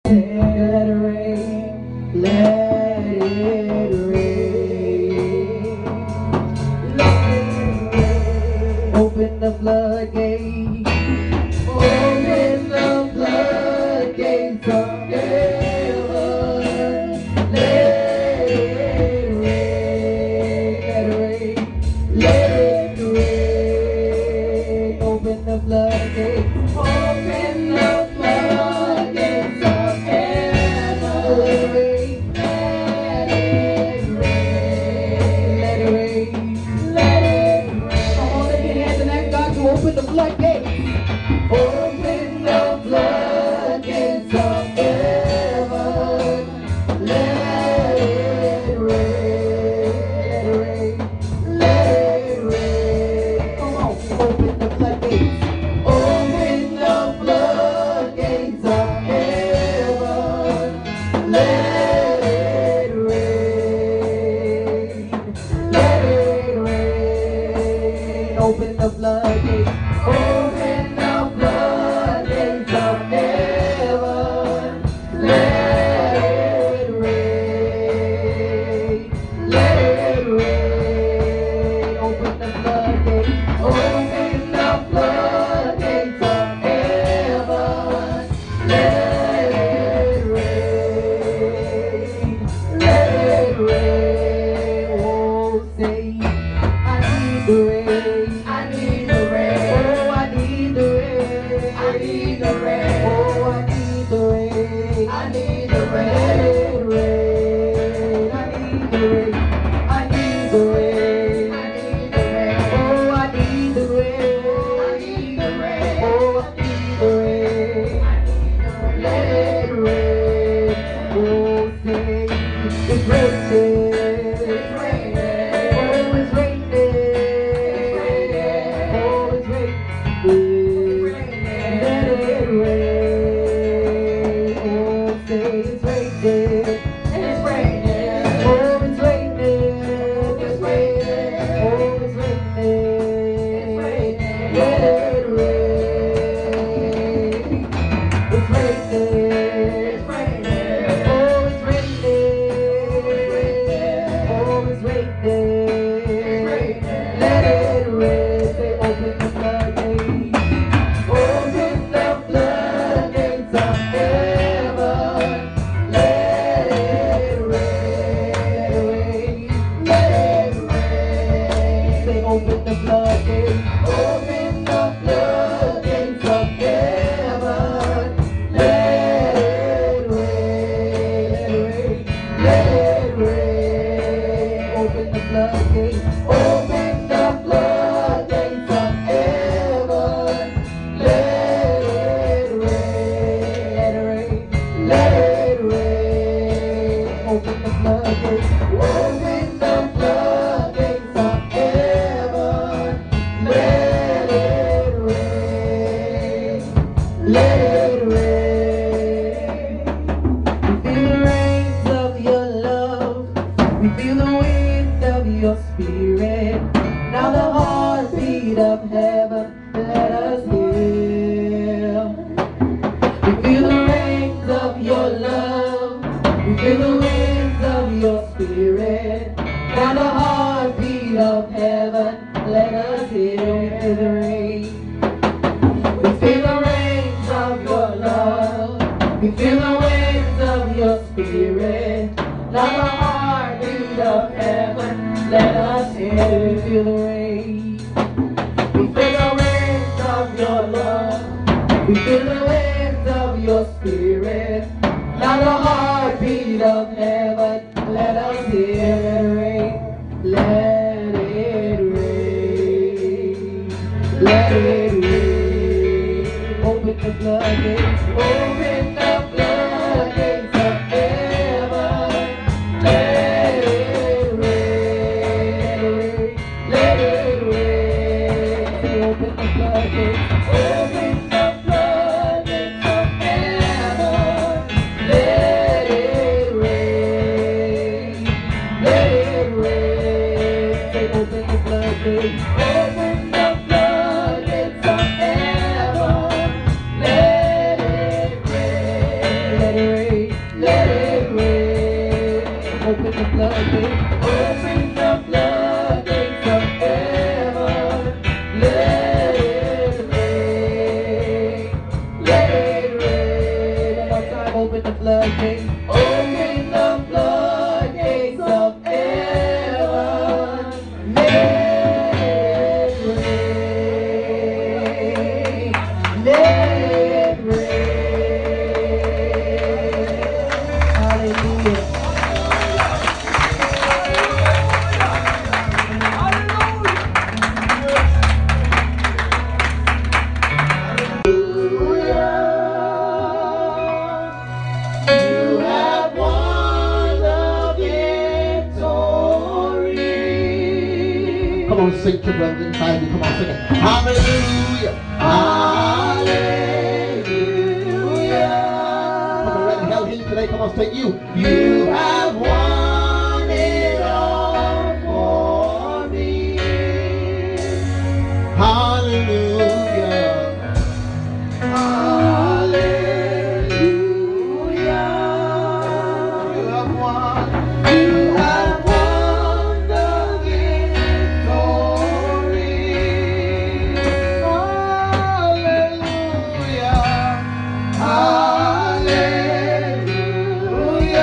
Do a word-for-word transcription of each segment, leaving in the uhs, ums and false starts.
let it rain, let it rain, let it rain. Open the floodgates, open the floodgates of heaven. Let it rain, let it rain, let it rain. Open the floodgates, open the floodgates of heaven. Let it rain, let it rain, let it rain, let it rain. Come on, lift your hands and ask God to open the floodgates. Open the floodgates of heaven. Let it rain, let it rain, let it rain. Come on, open the floodgates. Open the floodgates of heaven. Let it rain, let it rain. Open the floodgates. Open the floodgates of heaven. Let it rain, let it rain. Open the floodgates. Open the floodgates of heaven. Let it rain, let it rain. Oh, say, I need the rain, I need the rain. Oh, I need the rain, I need the rain. Oh, I need the rain, I need the rain. Let it rain, I need the rain, I need the rain, I need the rain. Oh, I need the rain, I need the rain. Oh, I need the rain, I need the rain. Let it rain. Oh, say, it's raining, it's raining. Oh, it's raining, it's raining. Oh, it's raining, let it rain. Oh, say, it's raining, it's raining. Oh, it's raining, it's raining. Oh, it's raining, let it rain. It's raining, it's raining. Oh, it's raining, oh, it's raining, let it rain. Say, open the floodgates, open the floodgates of heaven. Let it rain, let it rain. Say, open the floodgates, open the floodgates of heaven. Let it rain, let it rain. Open the floodgates, open the floodgates of heaven. Let it rain, let it rain. Open the floodgates, open the floodgates of heaven. Let it rain, let it rain. We feel the rains of your love, we feel the wind of your spirit. Now the heartbeat of heaven, let us hear. We feel the rains of your love, we feel the winds of your spirit. Now the heartbeat of heaven, let us hear. We feel the rain, we feel the rains of your love, we feel the winds of your spirit. Now the heartbeat of heaven, let us hear. We feel the rain, we feel the winds of your love, we feel the winds of your spirit. Now the heartbeat of heaven, let us hear. Let it rain, let it rain, let it rain. Open the floodgates, open the floodgates of heaven. Let it rain, let it rain. Say, open the floodgates, open the floodgates of heaven. Let it rain. floodgates. Open the floodgates of heaven. Let it rain. Let it rain. One more time. Open the floodgates. Open the floodgates of heaven. Let it rain. Let it rain. Hallelujah. Come on, sing to brother inside you. Come on, sing it. Hallelujah. Hallelujah. Come on, ready? Hell him today. Come on, sing you. You have won it all for me. Hallelujah. Hallelujah. You have won. You have won the victory. Hallelujah. Hallelujah.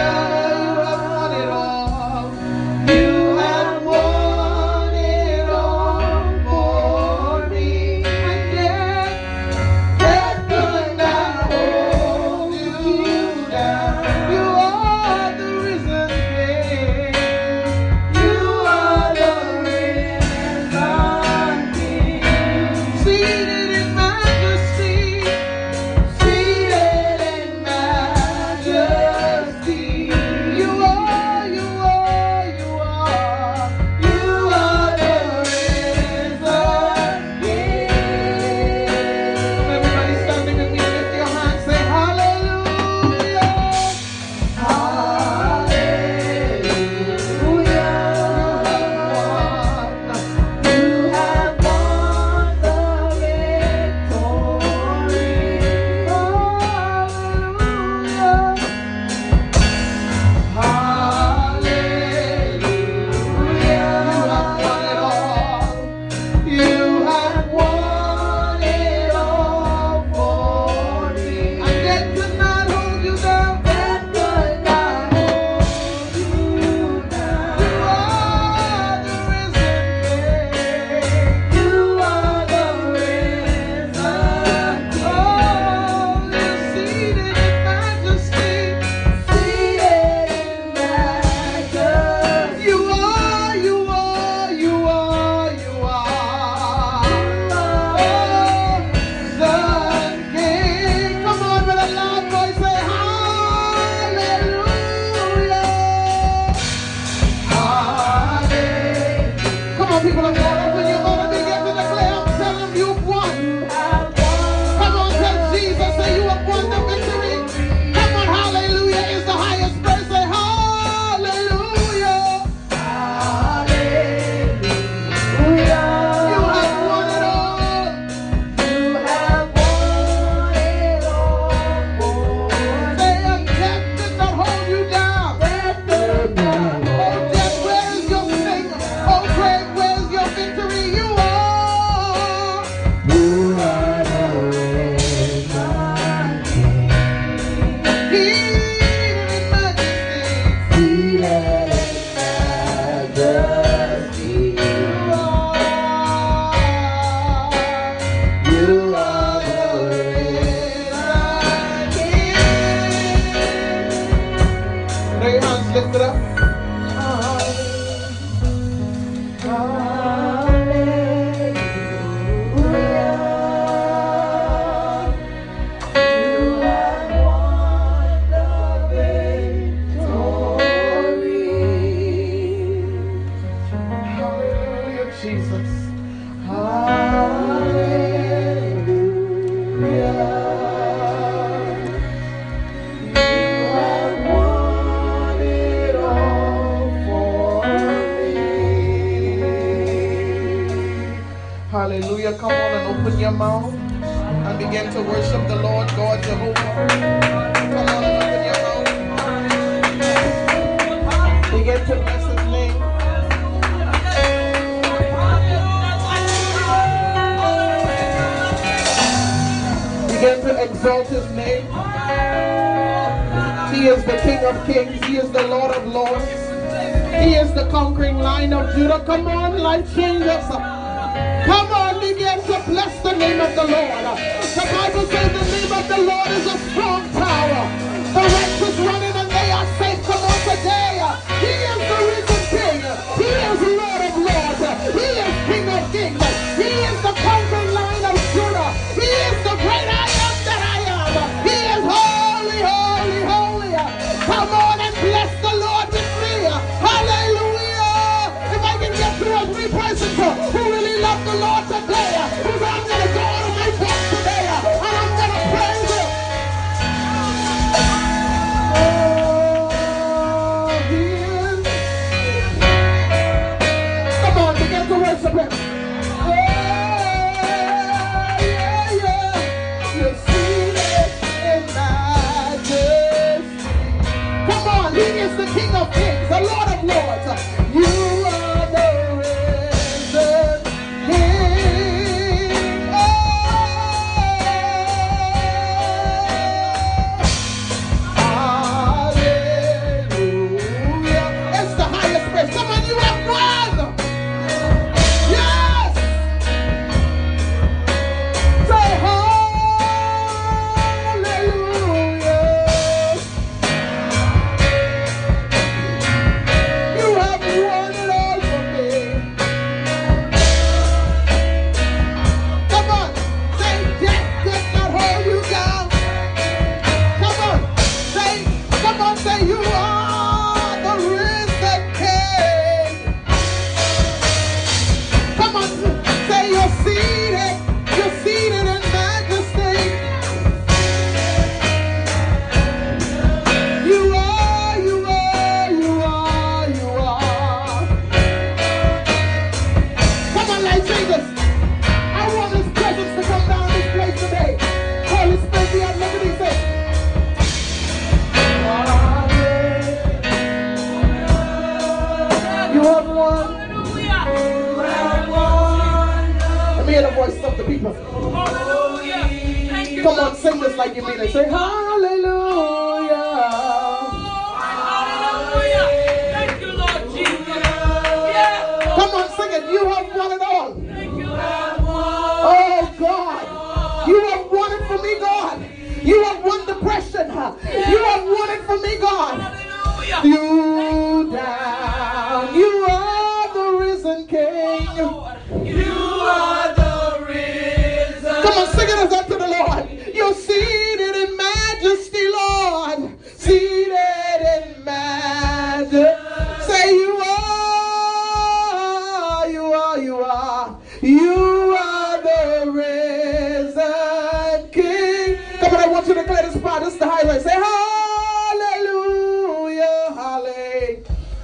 You have won it all. You have won it all for me. And death, death could not hold you down. You are the risen King. You are the risen King. Seated in majesty. Seated in majesty. You are, you are, you are. You are the risen King. Everybody standing with me, lift your hands, say hallelujah. Hallelujah. You have won the victory. Hallelujah. Hallelujah. You have won it all. You have won it all for me. And death could not hold you down. Death could not hold you down. You are the risen King. You are the risen King. Oh, you're seated in majesty. Seated in majesty. You are, you are, you are, you are. Oh, risen King. Come on with a loud voice, say hallelujah. Hallelujah. Come on, people of God, open your mouth and begin to declare. Tell them you've won. Come on, tell Jesus, say you have won the victory. Come on, hallelujah is the highest praise. Say hallelujah. Hallelujah. You have won it all. You have won it all for me. Say and death did not hold you down. Death did not hold you down. Oh, death, where is your sting? Oh, grave, where's your victory? You are. You are the risen King. Seated in majesty. Seated in majesty. You are. You are the risen King. Put your hands lifted up. Hallelujah, Jesus. Hallelujah. Come on and open your mouth and begin to worship the Lord God Jehovah. Come on and open your mouth. Begin to bless his exalt his name. He is the King of Kings. He is the Lord of Lords. He is the conquering Lion of Judah. Come on, life changers. Come on, begin to bless the name of the Lord. The Bible says the name of the Lord is a strong tower. The righteous run in and they are safe. Come on today. He is the risen King. He is Lord of Lords. He is King of Kings. He is the conquering Lion of Judah. He is the great I am that I am. He is holy, holy, holy. Come on and bless the Lord with me. Hallelujah. If I can get two or three persons who really love the Lord today, who's I'm going to go out of my box today and I'm going to praise him. Oh, he is. Come on, begin to worship him. Oh, yeah, yeah. You're seated in majesty. Come on, he is the King of Kings, the Lord of Lords. You are the risen King. Oh, hallelujah. It's the highest praise. Come on, you have won. Yes. Say hallelujah. You have won it all for me. Come on, say death could not hold you down. Come on, say, come on, say you are the risen King. Come on, say you're seated, you're seated in majesty. You are, you are, you are, you are. Come on, life changers. I want his presence to come down this place today. Holy Spirit, be at liberty. Say, you have won. You have won. Let me hear the voice of the people. Come on, sing this like you mean it. Say hallelujah. Come on, sing it. You have won it all. Oh God, you have won it for me, God. You have won depression. You have won it for me, God. You down. You are the risen King. You are the risen. Come on, sing it as unto the Lord. You're seated in majesty, Lord. Seated in majesty. Say you are, you are, you are. You are the risen King. Come on, I want you to declare this part. This is the highlight. Say hallelujah, hallelujah,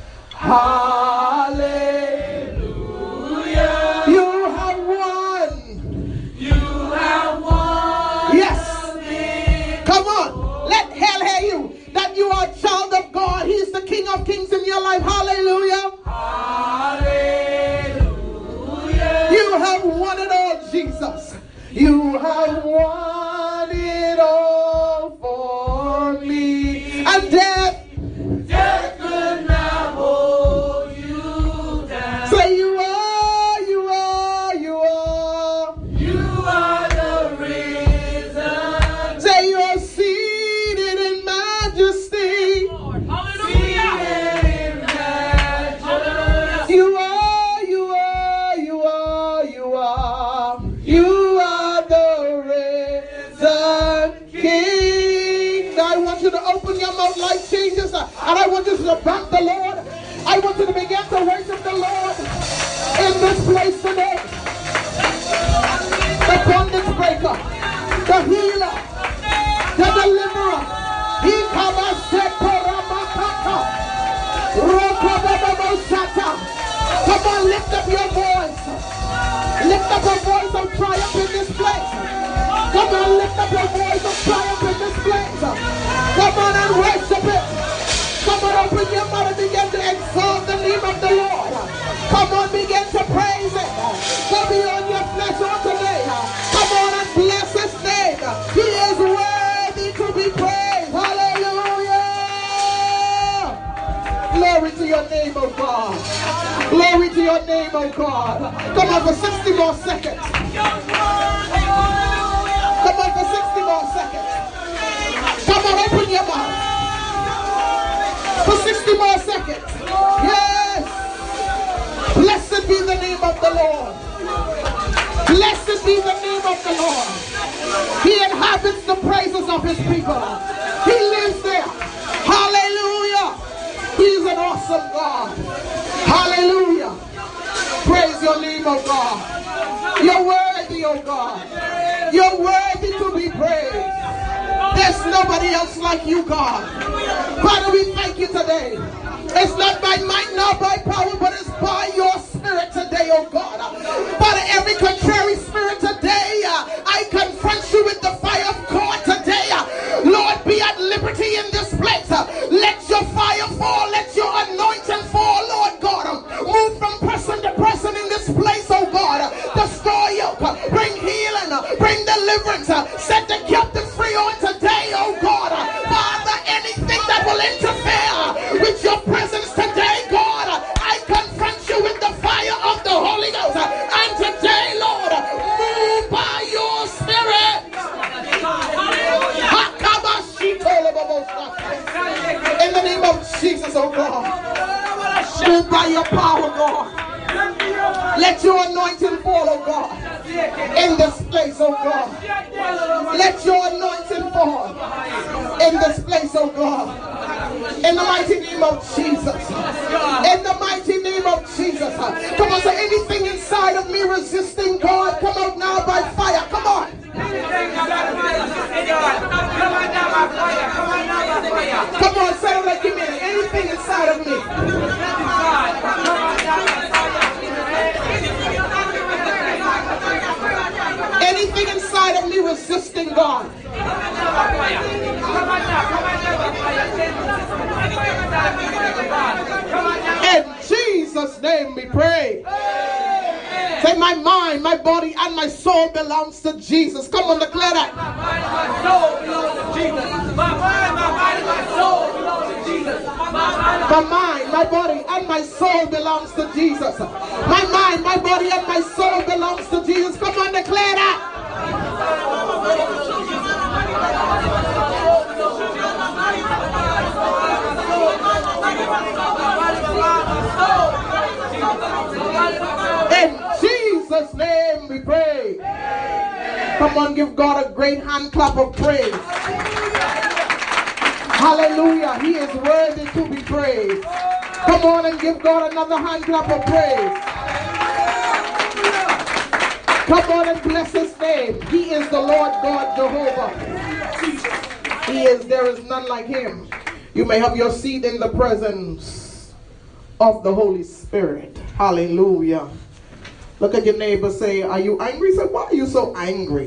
hallelujah. You have won. You have won. Yes. Come on. Let hell hear you. That you are a child of God. He's the King of Kings in your life. Hallelujah. Hallelujah. You have won it all, Jesus. You have won it all for me. And death, Death could not hold you down. say you are, you are, you are. You are the risen. Say you are seated in majesty. Seated in majesty. You are, you are, you are, you are. You are the risen King. Now I want you to open your mouth, life changes, and I want you to thank the Lord. I want you to begin to worship the Lord in this place today. The bondage breaker, the healer, the deliverer. He comes. Come on, lift up your voice. Lift up a voice of triumph in this place. Come on, lift up your voice of triumph in this place. Come on and worship it. Come on, open your mouth and begin to exalt the name of the Lord. Come on, begin to praise it. Go beyond your flesh on today. Come on and bless his name. He is worthy. your name, oh God. Glory to your name, oh God. Come on for sixty more seconds. Come on for sixty more seconds. Come on, open your mouth. For sixty more seconds. Yes. Blessed be the name of the Lord. Blessed be the name of the Lord. He inhabits the praises of his people. He lives there. Hallelujah. He's an awesome God. Hallelujah. Praise your name, oh God. You're worthy, oh God. You're worthy to be praised. There's nobody else like you, God. Father, we thank you today. It's not by might nor by power, but it's by your spirit today, oh God. Father, every contrary spirit today, I confront you with the fire of God today. Lord, be at liberty in this place. Let your fire fall. Let your anointing fall, Lord God. Move from person to person in this place, oh God. Destroy yoke. Bring healing. Bring deliverance. Set the captive free on today, oh God. Father, anything that will interfere with your presence today, God, I confront you with the fire of the Holy Ghost. And today, Lord, move by your spirit. In the name of Jesus, oh God. Move by your power, God. Let your anointing fall, oh God. In this place, oh God. Let your anointing fall. In this place, oh God. In the mighty name of Jesus. In the mighty name of Jesus. Come on, say anything inside of me resisting God, come out now by fire. Come on. Come on, say it like you mean it. Anything inside of me. Anything inside of me resisting God. In Jesus' name we pray. Say my mind, my body, and my soul belongs to Jesus. Come on, declare that. My mind, my soul belongs to Jesus. My mind, my body, my soul belongs to Jesus. My mind, my body, and my soul belongs to Jesus. My mind, my body, and my soul belongs to Jesus. Come on, declare that. In Jesus' name we pray. Come on, give God a great hand clap of praise. Hallelujah. He is worthy to be praised. Come on and give God another hand clap of praise. Come on and bless his name. He is the Lord God Jehovah. He is, there is none like him. You may have your seat in the presence of the Holy Spirit. Hallelujah. Look at your neighbor, say, are you angry? Say, why are you so angry?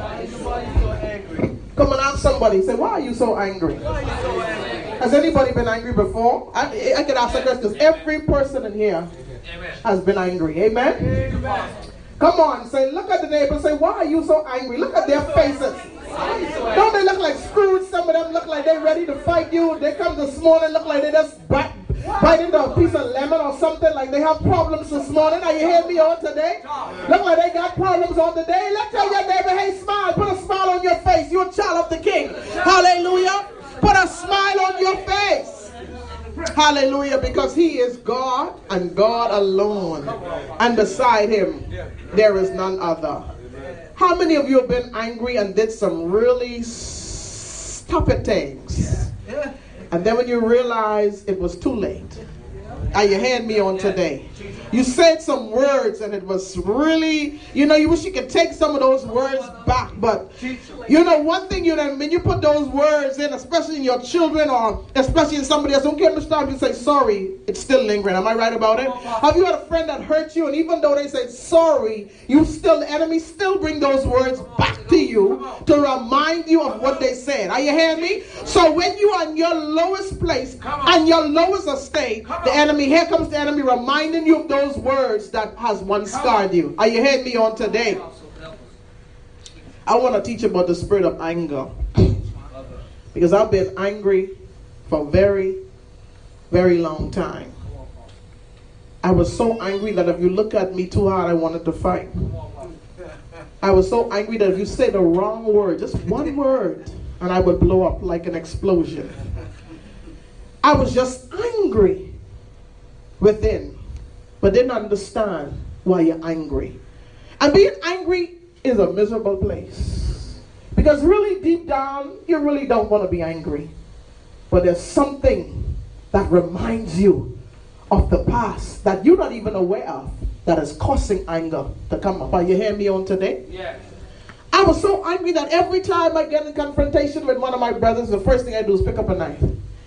Come and ask somebody, say, why are you so angry? Has anybody been angry before? I, I can ask the question. Every person in here has been angry. Amen? Come on, say, look at the neighbor, say, why are you so angry? Look at their faces. Don't they look like Scrooge? Some of them look like they're ready to fight you. They come this morning, look like they just bite, bite into a piece of lemon or something, like they have problems this morning. Are you hearing me on today? Look like they got problems on today. Let's tell your neighbor, hey, smile. Put a smile on your face. You're a child of the King. Hallelujah. Put a smile on your face. Hallelujah, because he is God and God alone. And beside him, there is none other. How many of you have been angry and did some really stupid things? And then when you realize it was too late, are you hearing me on today? You said some words and it was really, you know, you wish you could take some of those words back. But, you know, one thing, you know, when you put those words in, especially in your children or especially in somebody else, don't care how much time you say sorry, it's still lingering. Am I right about it? Have you had a friend that hurt you and even though they said sorry, you still, the enemy still bring those words back to you to remind you of what they said? Are you hearing me? So when you are in your lowest place and your lowest estate, the enemy, here comes the enemy reminding you of those Those words that has once scarred you. Are you hearing me on today? I want to teach about the spirit of anger. Because I've been angry for a very, very long time. I was so angry that if you look at me too hard, I wanted to fight. I was so angry that if you say the wrong word, just one word, and I would blow up like an explosion. I was just angry within, but didn't understand why you're angry. And being angry is a miserable place. Because really deep down, you really don't want to be angry. But there's something that reminds you of the past that you're not even aware of that is causing anger to come up. Are you hearing me on today? Yes. I was so angry that every time I get in confrontation with one of my brothers, the first thing I do is pick up a knife.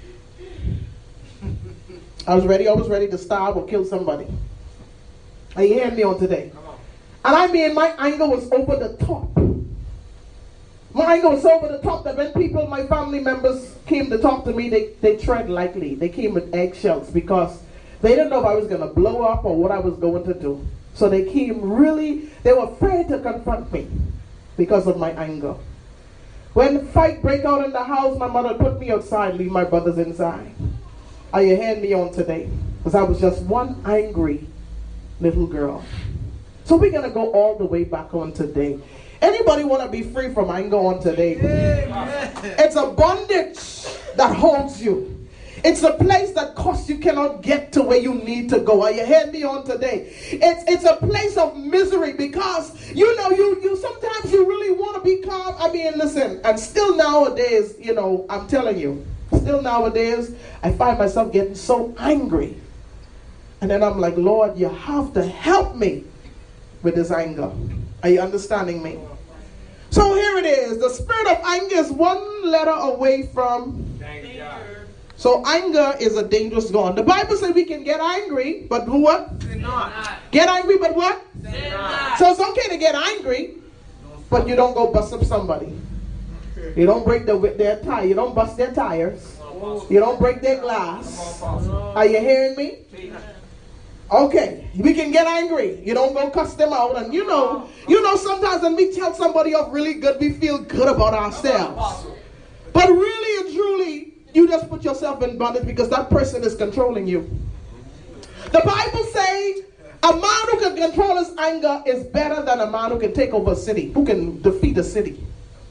I was ready, I was ready to stab or kill somebody. Are you hearing me on today? And I mean, my anger was over the top. My anger was so over the top that when people, my family members came to talk to me, they, they tread lightly. They came with eggshells because they didn't know if I was going to blow up or what I was going to do. So they came really, they were afraid to confront me because of my anger. When the fight break out in the house, my mother put me outside, leave my brothers inside. Are you hearing me on today? Because I was just one angry little girl. So we're going to go all the way back on today. Anybody want to be free from anger on today? Amen. It's a bondage that holds you. It's a place that costs you cannot get to where you need to go. Are you hearing me on today? It's it's a place of misery because you know you you sometimes you really want to be calm. I mean, listen, and still nowadays, you know, I'm telling you, still nowadays, I find myself getting so angry. And then I'm like, Lord, you have to help me with this anger. Are you understanding me? So here it is. The spirit of anger is one letter away from danger. So anger is a dangerous gun. The Bible says we can get angry, but what? Sin not. Get angry, but what? Sin not. So it's okay to get angry, but you don't go bust up somebody. You don't break the, their tire. You don't bust their tires. You don't break their glass. Are you hearing me? Okay, we can get angry. You don't go cuss them out. And you know, you know, sometimes when we tell somebody off really good, we feel good about ourselves. But really and truly, you just put yourself in bondage because that person is controlling you. The Bible says a man who can control his anger is better than a man who can take over a city, who can defeat a city.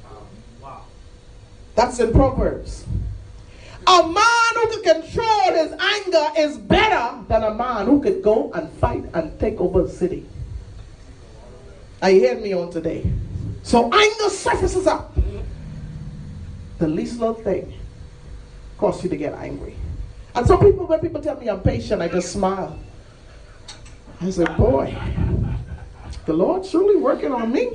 That's in Proverbs. A man who can control his anger is better than a man who could go and fight and take over a city. Are you hearing me on today? So anger surfaces up. The least little thing causes you to get angry. And some people, when people tell me I'm patient, I just smile. I say, boy, the Lord's surely working on me.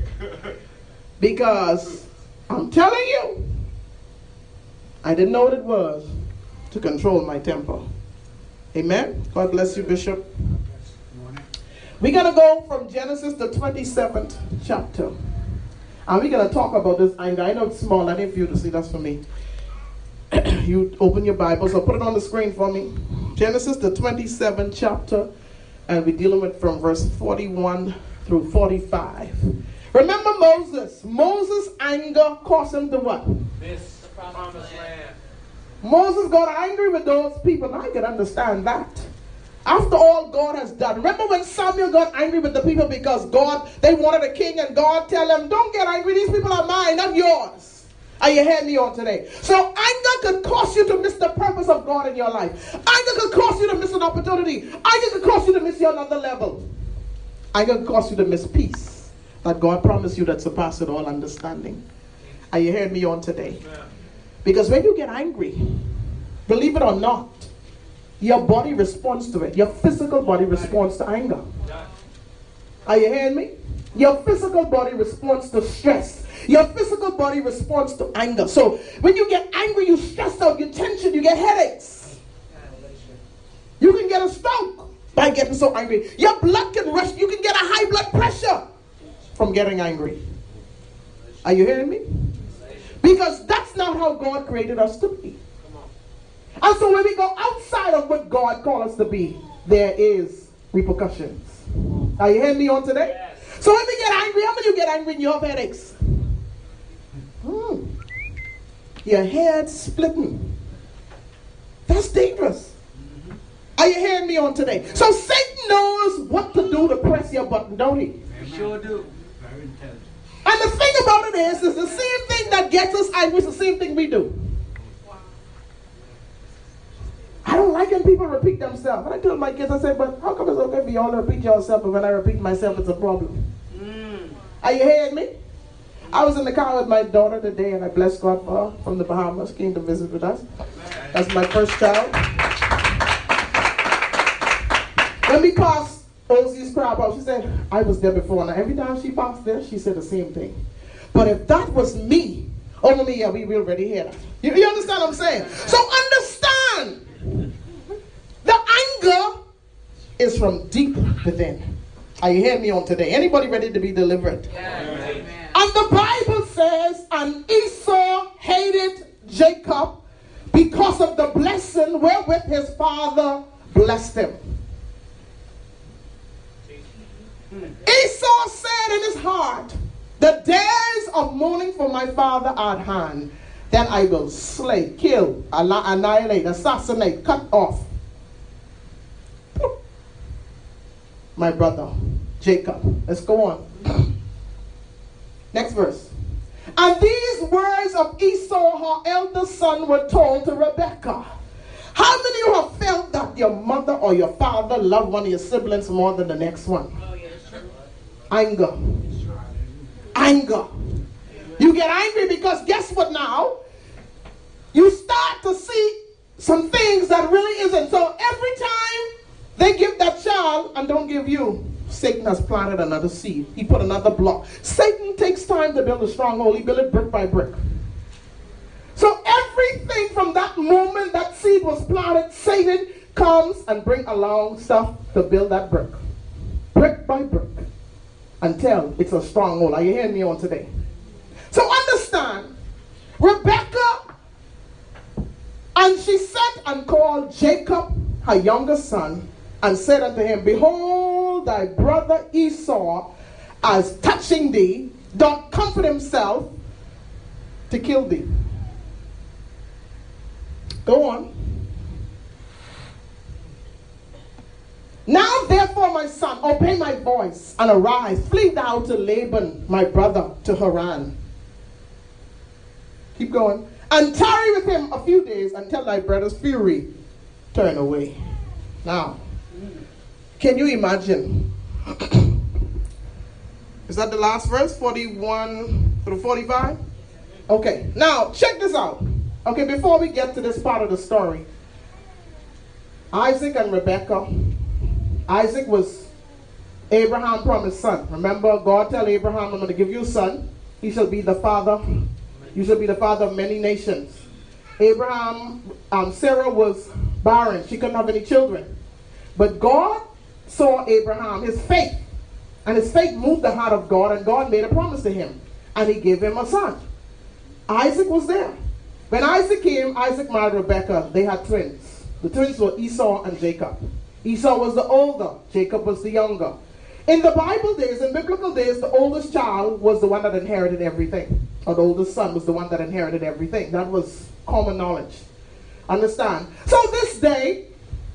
Because I'm telling you, I didn't know what it was to control my temper. Amen. God bless you, Bishop. We're going to go from Genesis, the twenty-seventh chapter. And we're going to talk about this anger. I know it's small. I need for you to see. That's for me. You open your Bible. So put it on the screen for me. Genesis, the twenty-seventh chapter. And we're dealing with from verse forty-one through forty-five. Remember Moses. Moses' anger caused him to what? Miss. Moses got angry with those people. Now I can understand that. After all God has done. Remember when Samuel got angry with the people because God, they wanted a king and God tell them, don't get angry. These people are mine, not yours. Are you hearing me on today? So anger could cause you to miss the purpose of God in your life. Anger could cause you to miss an opportunity. Anger could cause you to miss your another level. Anger could cause you to miss peace that God promised you that surpasses all understanding. Are you hearing me on today? Yeah. Because when you get angry, believe it or not, your body responds to it. Your physical body responds to anger. Are you hearing me? Your physical body responds to stress. Your physical body responds to anger. So when you get angry, you stress out, you tension, you get headaches. You can get a stroke by getting so angry. Your blood can rush. You can get a high blood pressure from getting angry. Are you hearing me? Because that's not how God created us to be. And so when we go outside of what God called us to be, there is repercussions. Are you hearing me on today? Yes. So when we get angry, how many of you get angry and you have headaches? Hmm. Your head's splitting. That's dangerous. Are you hearing me on today? So Satan knows what to do to press your button, don't he? We sure do. Very intelligent. And the thing about it is, it's the same thing that gets us angry. It's the same thing we do. I don't like when people repeat themselves. And I told my kids, I said, but how come it's okay for you all to repeat yourself, but when I repeat myself, it's a problem? Mm. Are you hearing me? I was in the car with my daughter today, and I bless God for her from the Bahamas, came to visit with us. That's my first child. When we passed Ozzy's crab house, she said, I was there before. Now, every time she passed there, she said the same thing. But if that was me, oh, me, yeah, we, we already hear that. You, you understand what I'm saying? So understand. The anger is from deep within. Are you hearing me on today? Anybody ready to be delivered? Yes. And the Bible says, and Esau hated Jacob because of the blessing wherewith his father blessed him. Esau said in his heart, the days of mourning for my father are at hand. Then I will slay, kill, annihilate, assassinate, cut off my brother Jacob. Let's go on. Next verse. And these words of Esau, her eldest son, were told to Rebekah. How many of you have felt that your mother or your father loved one of your siblings more than the next one? Oh, yes, sure. Anger. Anger. You get angry because guess what now? You start to see some things that really isn't. So every time they give that child and don't give you, Satan has planted another seed. He put another block. Satan takes time to build a stronghold. He built it brick by brick. So everything from that moment that seed was planted, Satan comes and bring along stuff to build that brick. Brick by brick. Until it's a stronghold. Are you hearing me on today? So understand, Rebekah, and she sent and called Jacob, her youngest son, and said unto him, behold, thy brother Esau, as touching thee, doth comfort himself to kill thee. Go on. Now therefore, my son, obey my voice, and arise, flee thou to Laban, my brother, to Haran. Keep going. And tarry with him a few days until thy brother's fury turn away. Now, can you imagine? Is that the last verse? forty-one through forty-five? Okay, now check this out. Okay, before we get to this part of the story, Isaac and Rebekah. Isaac was Abraham's promised son. Remember, God told Abraham, I'm going to give you a son. He shall be the father. You shall be the father of many nations. Abraham, um, Sarah was barren. She couldn't have any children. But God saw Abraham, his faith. And his faith moved the heart of God, and God made a promise to him. And he gave him a son. Isaac was there. When Isaac came, Isaac married Rebekah. They had twins. The twins were Esau and Jacob. Esau was the older, Jacob was the younger. In the Bible days, in biblical days, the oldest child was the one that inherited everything. Or the oldest son was the one that inherited everything. That was common knowledge. Understand? So this day,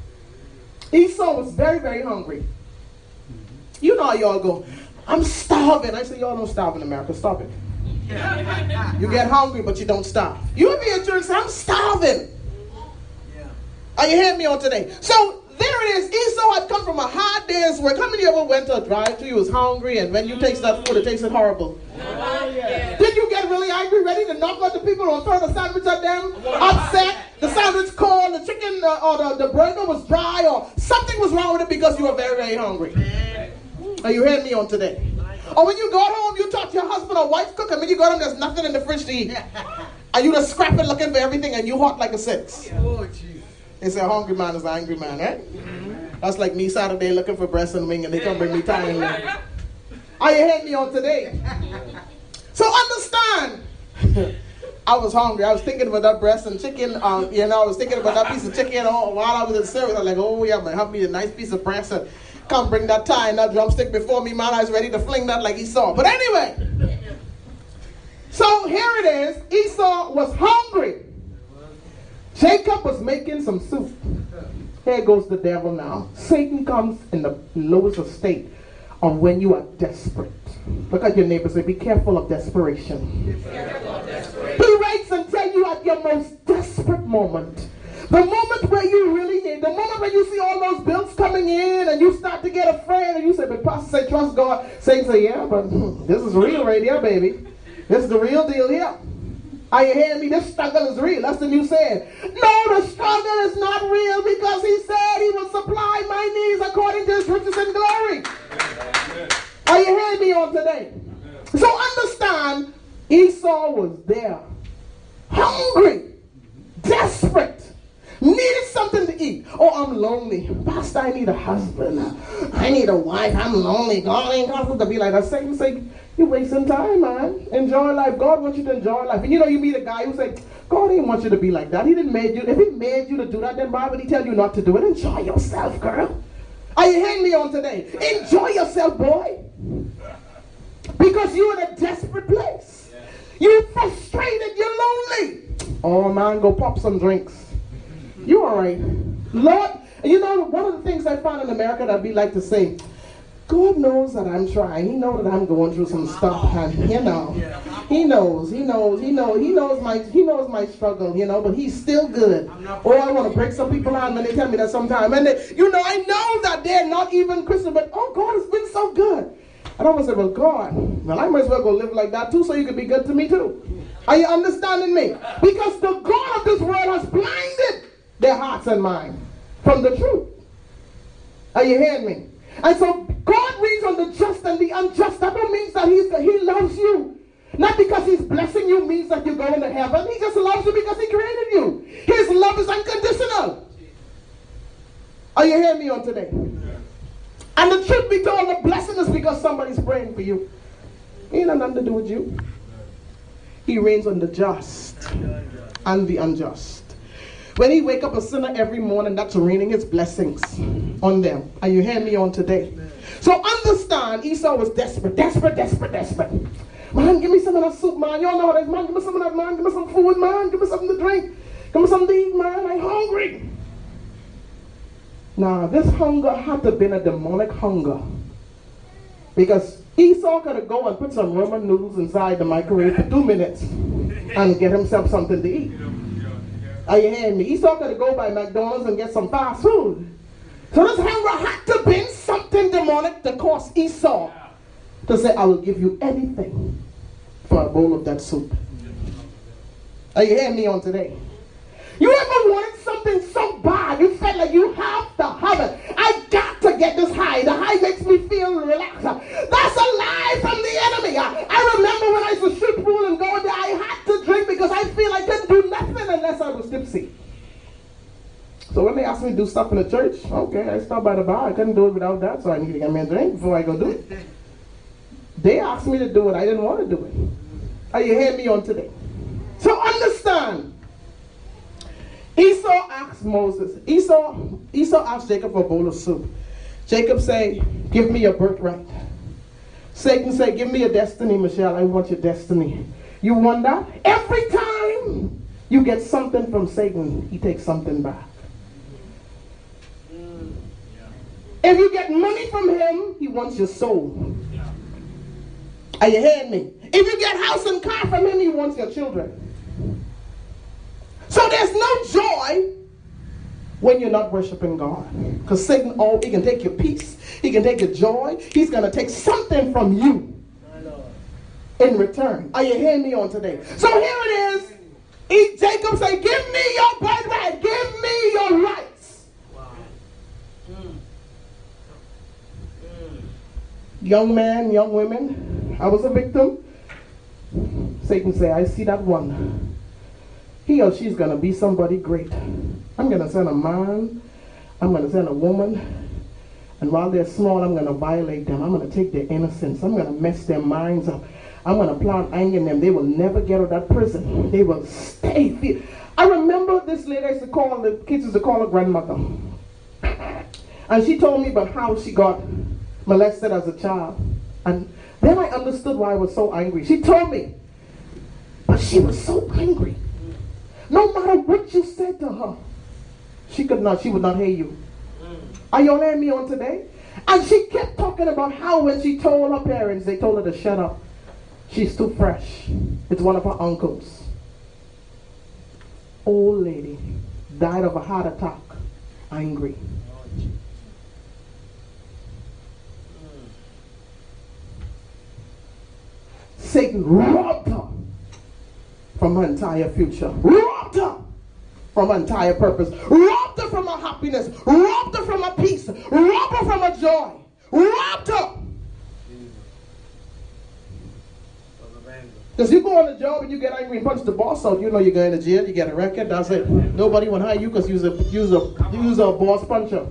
Esau was very, very hungry. You know how y'all go, I'm starving. I say, y'all don't starve in America. Stop it. You get hungry, but you don't starve. You ever hear church say, I'm starving. Are you hearing me on today? So, there it is. Esau had come from a hard day's work. How many of you ever went to a drive-thru? You was hungry, and when you taste that food, it tasted horrible. Oh, yeah. Did you get really angry, ready to knock out the people or throw the sandwich at them? Upset? The sandwich cold, the chicken uh, or the, the burger was dry, or something was wrong with it because you were very, very hungry. Are you hearing me on today? Or when you go home, you talk to your husband or wife cook, and when you go home, there's nothing in the fridge to eat. And you just scrapping looking for everything, and you hot like a six. Oh, geez. They say a hungry man is an angry man, right? Mm-hmm. That's like me Saturday looking for breast and wing, and they come bring me time. Are you hearing me on today? So understand. I was hungry. I was thinking about that breast and chicken. Um, you know, I was thinking about that piece of chicken oh, while I was in service. I was like, oh yeah, but have me a nice piece of breast and come bring that tie and that drumstick before me, man. I was ready to fling that like Esau. But anyway, so here it is. Esau was hungry. Jacob was making some soup. Here goes the devil now. Satan comes in the lowest state of when you are desperate. Look at your neighbor and say, be careful of desperation. Be careful of desperation. He waits until you at your most desperate moment. The moment where you really need, the moment when you see all those bills coming in and you start to get afraid and you say, but Pastor say, trust God. Satan say, yeah, but hmm, this is real right here, baby. This is the real deal here. Are you hearing me? This struggle is real. That's the new saying. No, the struggle is not real because he said he will supply my needs according to his riches and glory. Are you hearing me on today? So understand, Esau was there, hungry, desperate, needed something to eat. Oh, I'm lonely. Pastor, I need a husband. I need a wife. I'm lonely. God ain't got to be like that. Satan say, you're wasting time, man. Enjoy life. God wants you to enjoy life. And you know, you meet a guy who say, God didn't want you to be like that. He didn't make you. If he made you to do that, then why would he tell you not to do it? Enjoy yourself, girl. Are you hearing me on today? Enjoy yourself, boy. Because you're in a desperate place. You're frustrated. You're lonely. Oh, man, go pop some drinks. You all right? Lord, you know, one of the things I found in America that we like to say, God knows that I'm trying. He knows that I'm going through some stuff, and you know, He knows, He knows, He knows, He knows my, He knows my struggle, you know. But He's still good. Oh, I want to break some people out when they tell me that sometime, and they, you know, I know that they're not even Christian, but oh, God has been so good. And I almost said, well, God, well, I might as well go live like that too, so you can be good to me too. Are you understanding me? Because the God of this world has blinded their hearts and minds from the truth. Are you hearing me? And so God reads on the just and the unjust. That don't mean that he's, he loves you. Not because he's blessing you means that you're going to heaven. He just loves you because he created you. His love is unconditional. Are you hearing me on today? And the truth be told, the blessing is because somebody's praying for you. He ain't nothing to do with you. He reigns on the just and the unjust. When he wake up a sinner every morning, that's raining his blessings on them. Are you hearing me on today? So understand, Esau was desperate, desperate, desperate, desperate. Man, give me some of that soup, man. Y'all know how that is, man. Give me some of that, man. Give me some food, man. Give me something to drink. Give me something to eat, man. I'm hungry. Now, this hunger had to have been a demonic hunger. Because Esau could have go and put some ramen noodles inside the microwave for two minutes and get himself something to eat. Are you hearing me? Esau could have go by McDonald's and get some fast food. So this hunger had to have been something demonic to cause Esau to say, I will give you anything for a bowl of that soup. Are you hearing me on today? You ever wanted something so bad, you felt like you have to have it. I got to get this high. The high makes me feel relaxed. That's a lie from the enemy. I, I remember when I used to shoot pool and go there, I had to drink because I feel I couldn't do nothing unless I was tipsy. So when they asked me to do stuff in the church, okay, I stopped by the bar. I couldn't do it without that, so I needed to get me a drink before I go do it. They asked me to do it. I didn't want to do it. Are you hearing me on today? So understand. Esau asked Moses, Esau, Esau asked Jacob for a bowl of soup. Jacob say, give me your birthright. Satan say, give me your destiny, Michelle. I want your destiny. You want that? Every time you get something from Satan, he takes something back. Mm. Yeah. If you get money from him, he wants your soul. Yeah. Are you hearing me? If you get house and car from him, he wants your children. So there's no joy when you're not worshiping God. Because Satan, oh, he can take your peace. He can take your joy. He's going to take something from you in return. Are you hearing me on today? So here it is. He, Jacob said, give me your birthright. Give me your rights. Wow. Mm. Mm. Young men, young women, I was a victim. Satan said, I see that one. He or she's going to be somebody great. I'm going to send a man. I'm going to send a woman. And while they're small, I'm going to violate them. I'm going to take their innocence. I'm going to mess their minds up. I'm going to plant anger in them. They will never get out of that prison. They will stay. I remember this lady, I used to call, the kids used to call her grandmother. And she told me about how she got molested as a child. And then I understood why I was so angry. She told me. But she was so angry. No matter what you said to her, she could not, she would not hear you. Are y'all hearing me on today? And she kept talking about how when she told her parents, they told her to shut up. She's too fresh. It's one of her uncles. Old lady died of a heart attack, angry. Satan robbed her from her entire future, robbed her from her entire purpose, robbed her from her happiness, robbed her from her peace, robbed her from her joy, robbed her. Because you go on the job and you get angry and punch the boss out, you know you're going to jail, you get a record, that's it. Nobody will hire you because you're a, you're a, you're a boss puncher.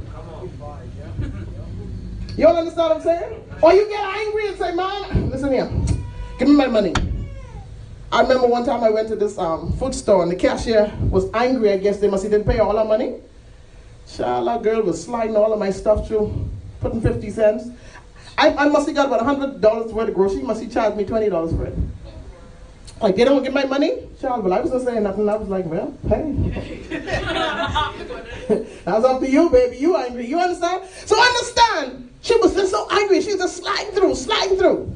You all understand what I'm saying? Or you get angry and say, man, listen here, give me my money. I remember one time I went to this um, food store and the cashier was angry. I guess they must have didn't pay all our money. Child, that girl was sliding all of my stuff through, putting fifty cents. I, I must have got about one hundred dollars worth of groceries. Must have charged me twenty dollars for it. Like, they don't get my money? Child, well, I wasn't saying nothing. I was like, well, hey. That's up to you, baby. You angry. You understand? So understand, she was just so angry. She was just sliding through, sliding through.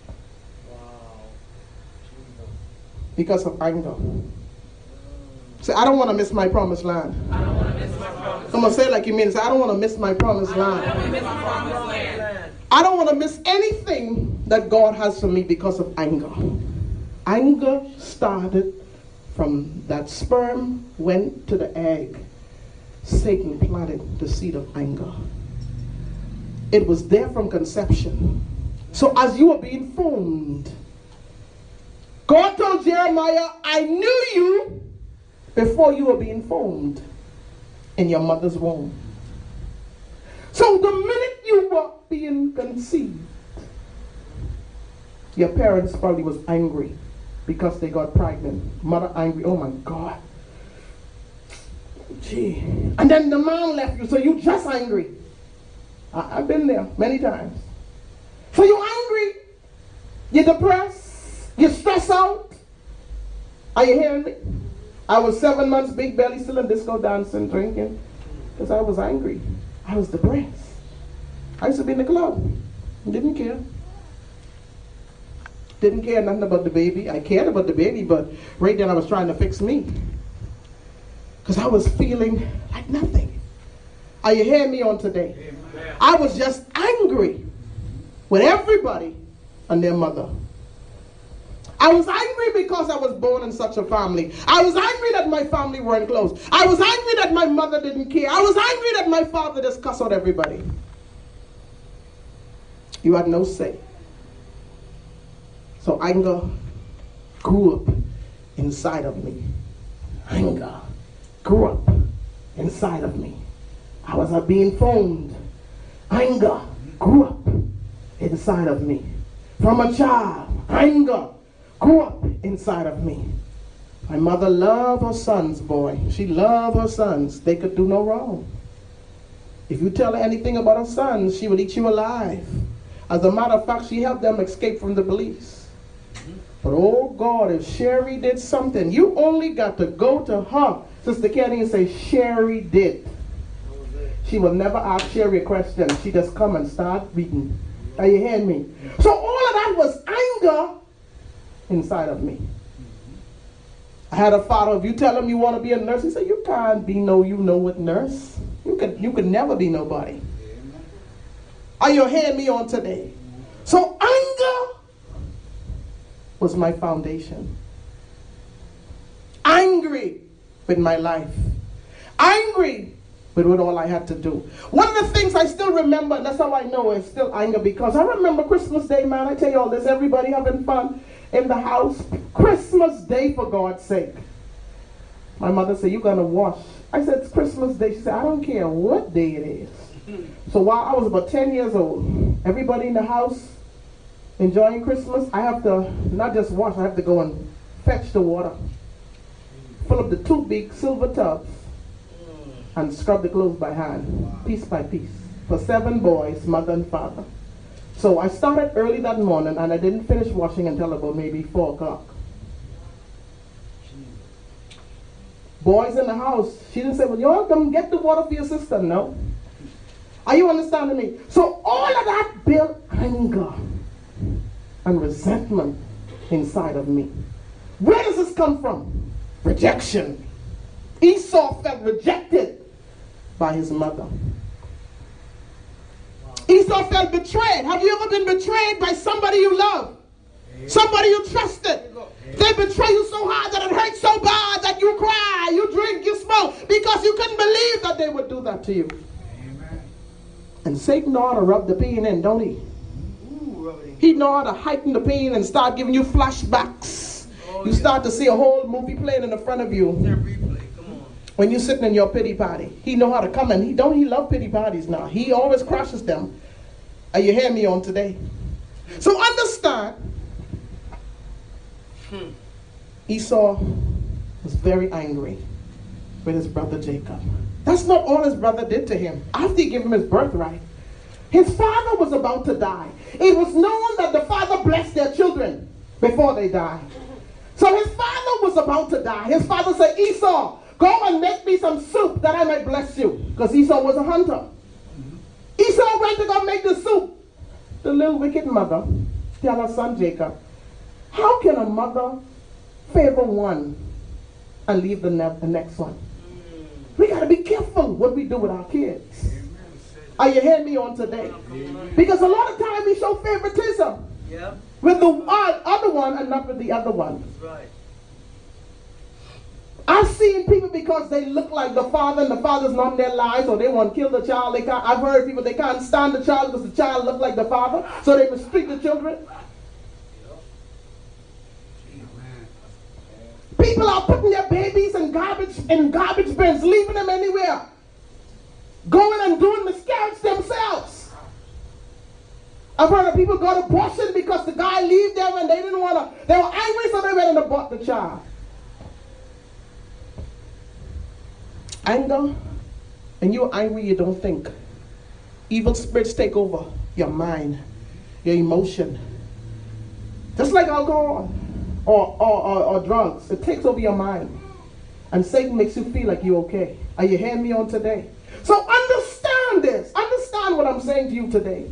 Because of anger. Say, I don't want to miss my promised land. I don't want to miss my promised Come on, say it like you mean it. Say, I don't want to miss my promised land. I don't want to miss anything that God has for me because of anger. Anger started from that sperm went to the egg. Satan planted the seed of anger. It was there from conception. So as you were being formed, God told Jeremiah, I knew you before you were being formed in your mother's womb. So the minute you were being conceived, your parents probably was angry because they got pregnant. Mother angry, oh my God. Gee. And then the mom left you, so you just angry. I, I've been there many times. So you're angry, you're depressed, you're stressed out. Are you hearing me? I was seven months big belly, still in disco dancing, drinking, because I was angry. I was depressed. I used to be in the club. Didn't care. Didn't care nothing about the baby. I cared about the baby, but right then I was trying to fix me. Because I was feeling like nothing. Are you hearing me on today? Amen. I was just angry with everybody and their mother. I was angry because I was born in such a family. I was angry that my family weren't close. I was angry that my mother didn't care. I was angry that my father just cussed out everybody. You had no say. So anger grew up inside of me. Anger grew up inside of me. I was uh, being formed. Anger grew up inside of me. From a child, anger grew up inside of me. My mother loved her sons, boy. She loved her sons. They could do no wrong. If you tell her anything about her sons, she would eat you alive. As a matter of fact, she helped them escape from the police. But oh God, if Sherry did something, you only got to go to her, Sister Kenny, and say, Sherry did. She will never ask Sherry a question. She just come and start reading. Are you hearing me? So all of that was anger inside of me. I had a father, if you tell him you want to be a nurse, he said, you can't be no, you know what nurse. You could, you could never be nobody. Are you hearing me on today? So anger was my foundation. Angry with my life. Angry with what all I had to do. One of the things I still remember, and that's how I know it's still anger, because I remember Christmas Day, man, I tell you all this, everybody having fun in the house. Christmas Day, for God's sake. My mother said, you're going to wash. I said, it's Christmas Day. She said, I don't care what day it is. So while I was about ten years old, everybody in the house enjoying Christmas, I have to not just wash, I have to go and fetch the water. Fill up the two big silver tubs and scrub the clothes by hand, piece by piece, for seven boys, mother and father. So I started early that morning and I didn't finish washing until about maybe four o'clock. boys in the house. She didn't say, well, y'all come get the water for your sister. No. Are you understanding me? So all of that built anger and resentment inside of me. Where does this come from? Rejection. Esau felt rejected by his mother. Esau felt betrayed. Have you ever been betrayed by somebody you love? Somebody you trusted? They betray you so hard that it hurts so bad that you cry, you drink, you smoke, because you couldn't believe that they would do that to you. Amen. And Satan know how to rub the pain in, don't he? Ooh, he know how to heighten the pain and start giving you flashbacks. Oh, you yeah. start to see a whole movie playing in the front of you. Replay. Come on. When you're sitting in your pity party. He know how to come in. He don't he love pity parties now. He always crushes them. Are you hearing me on today? So understand, hmm. Esau was very angry with his brother Jacob. That's not all his brother did to him. After he gave him his birthright, his father was about to die. It was known that the father blessed their children before they died. So his father was about to die. His father said, Esau, go and make me some soup that I might bless you. Because Esau was a hunter. Esau went to go make the soup. The little wicked mother tell her son Jacob, how can a mother favor one and leave the, ne the next one? We got to be careful what we do with our kids. Are you hearing me on today? Because a lot of times we show favoritism with the other one and not with the other one. Right. I've seen people because they look like the father and the father's not in their lives, or they want to kill the child. They can't, I've heard people, they can't stand the child because the child looks like the father, so they mistreat the children. People are putting their babies in garbage, in garbage bins, leaving them anywhere. Going and doing miscarriage themselves. I've heard of people go to abortion because the guy leave them and they didn't want to, they were angry, so they went and abort the child. Anger, and you're angry, you don't think. Evil spirits take over your mind, your emotion. Just like alcohol or, or, or, or drugs, it takes over your mind. And Satan makes you feel like you're okay. Are you hearing me on today? So understand this. Understand what I'm saying to you today.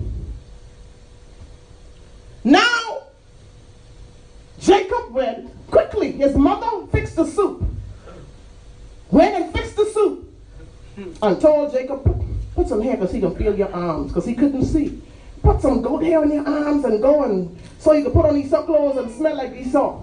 Now, Jacob went quickly. His mother fixed the soup. Went and fixed the soup and told Jacob, put, put some hair because he can feel your arms, because he couldn't see. Put some goat hair in your arms and go and so you can put on Esau clothes and smell like Esau.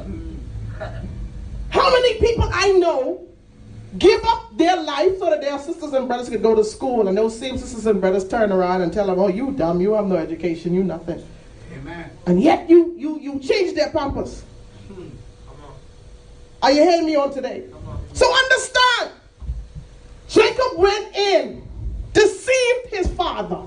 How many people I know give up their life so that their sisters and brothers could go to school, and those same sisters and brothers turn around and tell them, oh, you dumb, you have no education, you nothing. Amen. And yet you, you, you change their pampers. Hmm. Are you hearing me on today? So understand, Jacob went in, deceived his father,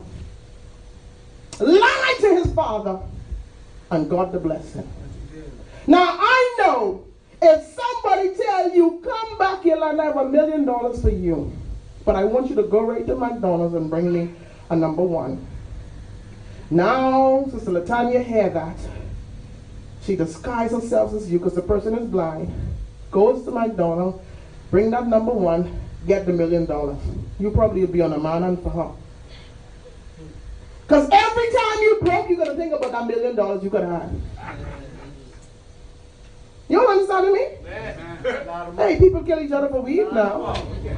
lied to his father, and got the blessing. Now I know if somebody tell you, come back here and I have a million dollars for you, but I want you to go right to McDonald's and bring me a number one. Now, Sister Latanya heard that. She disguised herself as you because the person is blind, goes to McDonald's, bring that number one, get the million dollars. You probably will be on a man hunt for her. Because every time you broke, you're going to think about that million dollars you could have. You don't understand me? Man. Hey, people kill each other for weed now.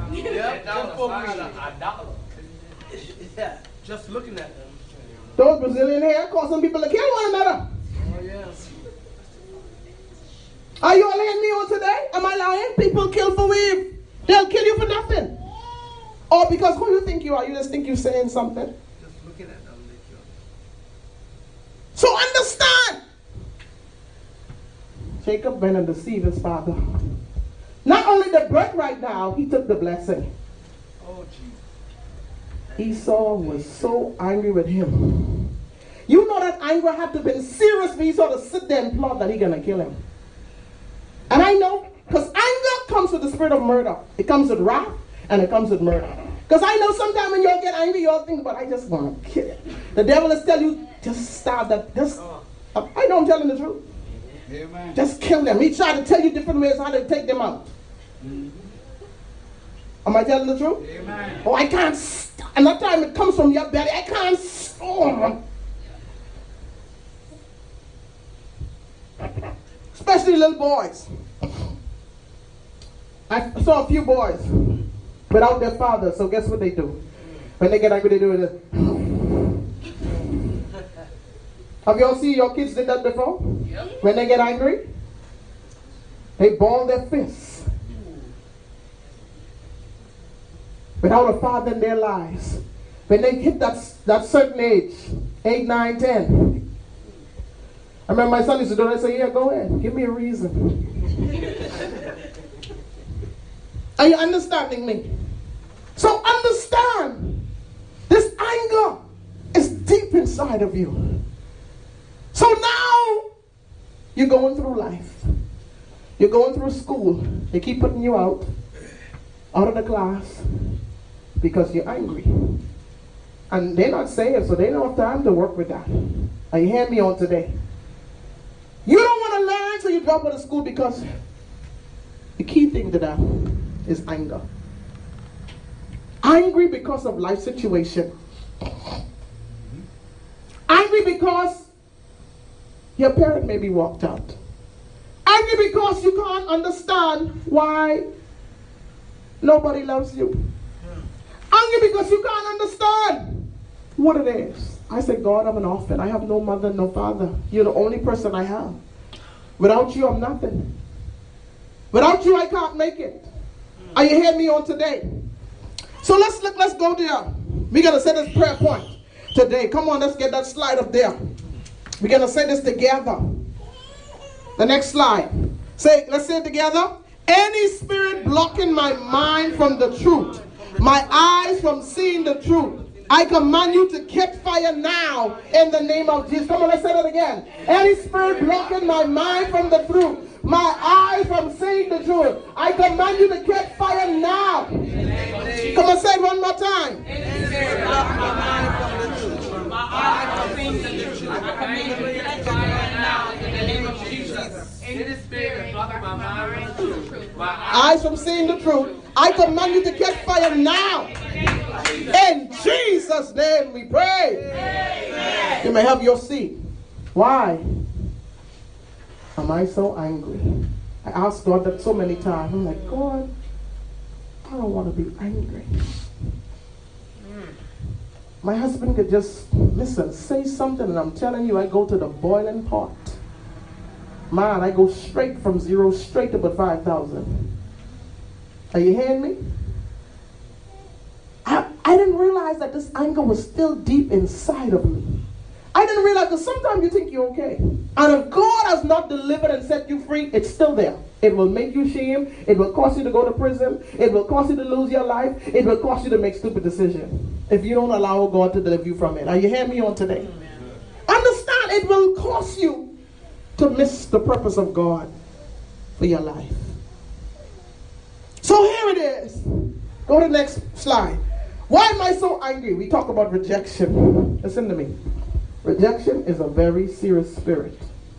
Yep, just looking at them. Those Brazilian hair cause some people to kill one another. Oh, yeah. Are you all hearing me on today? Am I lying? People kill for weed. They'll kill you for nothing. Or because who you think you are? You just think you're saying something. Just looking at them. So understand. Jacob went and deceived his father. Not only the birthright now, he took the blessing. Oh, gee. Esau was so angry with him. You know that anger had to have been serious for Esau to sit there and plot that he's going to kill him. And I know, because anger comes with the spirit of murder. It comes with wrath, and it comes with murder. Because I know sometimes when you all get angry, you all think, but I just want to kill it. The devil is telling you, just stop that. Just, I know I'm telling the truth. Amen. Just kill them. He tried to tell you different ways how to take them out. Mm-hmm. Am I telling the truth? Amen. Oh, I can't st- and that time it comes from your belly. I can't storm. Especially little boys. I saw a few boys without their father, so guess what they do? When they get angry, they do it. Have you all seen your kids did that before? Yep. When they get angry, they ball their fists. Without a father in their lives. When they hit that, that certain age, eight, nine, ten. I remember my son used to do it. I say, yeah, go ahead. Give me a reason. Are you understanding me? So understand, this anger is deep inside of you. So now, you're going through life. You're going through school. They keep putting you out, out of the class, because you're angry. And they're not saved, so they don't have time to work with that. Are you hearing me on today? You don't want to learn, so you drop out of school because the key thing to that is anger. Angry because of life situation. Angry because your parent maybe walked out. Angry because you can't understand why nobody loves you. Angry because you can't understand what it is. I say, God, I'm an orphan. I have no mother, no father. You're the only person I have. Without you, I'm nothing. Without you, I can't make it. Are you hearing me on today? So let's look, let's go there. We're going to say this prayer point today. Come on, let's get that slide up there. We're going to say this together. The next slide. Say, let's say it together. Any spirit blocking my mind from the truth, my eyes from seeing the truth, I command you to catch fire now in the name of Jesus. Come on, let's say that again. Any spirit blocking my mind from the truth, my eyes from seeing the truth, I command you to catch fire now. Come on, say it one more time. Any spirit blocking my mind from the truth, my eyes from seeing the truth, I command you to catch fire now in the name of Jesus. Any spirit blocking my mind from the truth, my eyes from seeing the truth, I command you to catch fire now. In Jesus' name we pray. Amen. You may have your seat. Why am I so angry? I asked God that so many times. I'm like, God, I don't want to be angry. My husband could just, listen, say something, and I'm telling you, I go to the boiling pot. Man, I go straight from zero, straight to about five thousand. Are you hearing me? I, I didn't realize that this anger was still deep inside of me. I didn't realize, because sometimes you think you're okay. And if God has not delivered and set you free, it's still there. It will make you shame. It will cause you to go to prison. It will cause you to lose your life. It will cause you to make stupid decisions if you don't allow God to deliver you from it. Are you hearing me on today? Amen. Understand, it will cause you to miss the purpose of God for your life. So here it is. Go to the next slide. Why am I so angry? We talk about rejection. Listen to me. Rejection is a very serious spirit.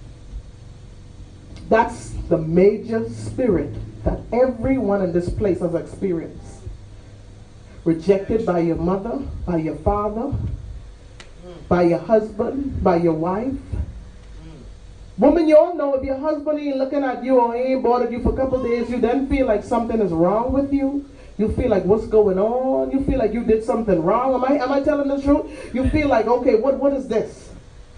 That's the major spirit that everyone in this place has experienced. Rejected by your mother, by your father, by your husband, by your wife. Woman, you all know if your husband ain't looking at you or ain't bothered you for a couple of days, you then feel like something is wrong with you. You feel like, what's going on? You feel like you did something wrong. Am I, am I telling the truth? You feel like, okay, what, what is this?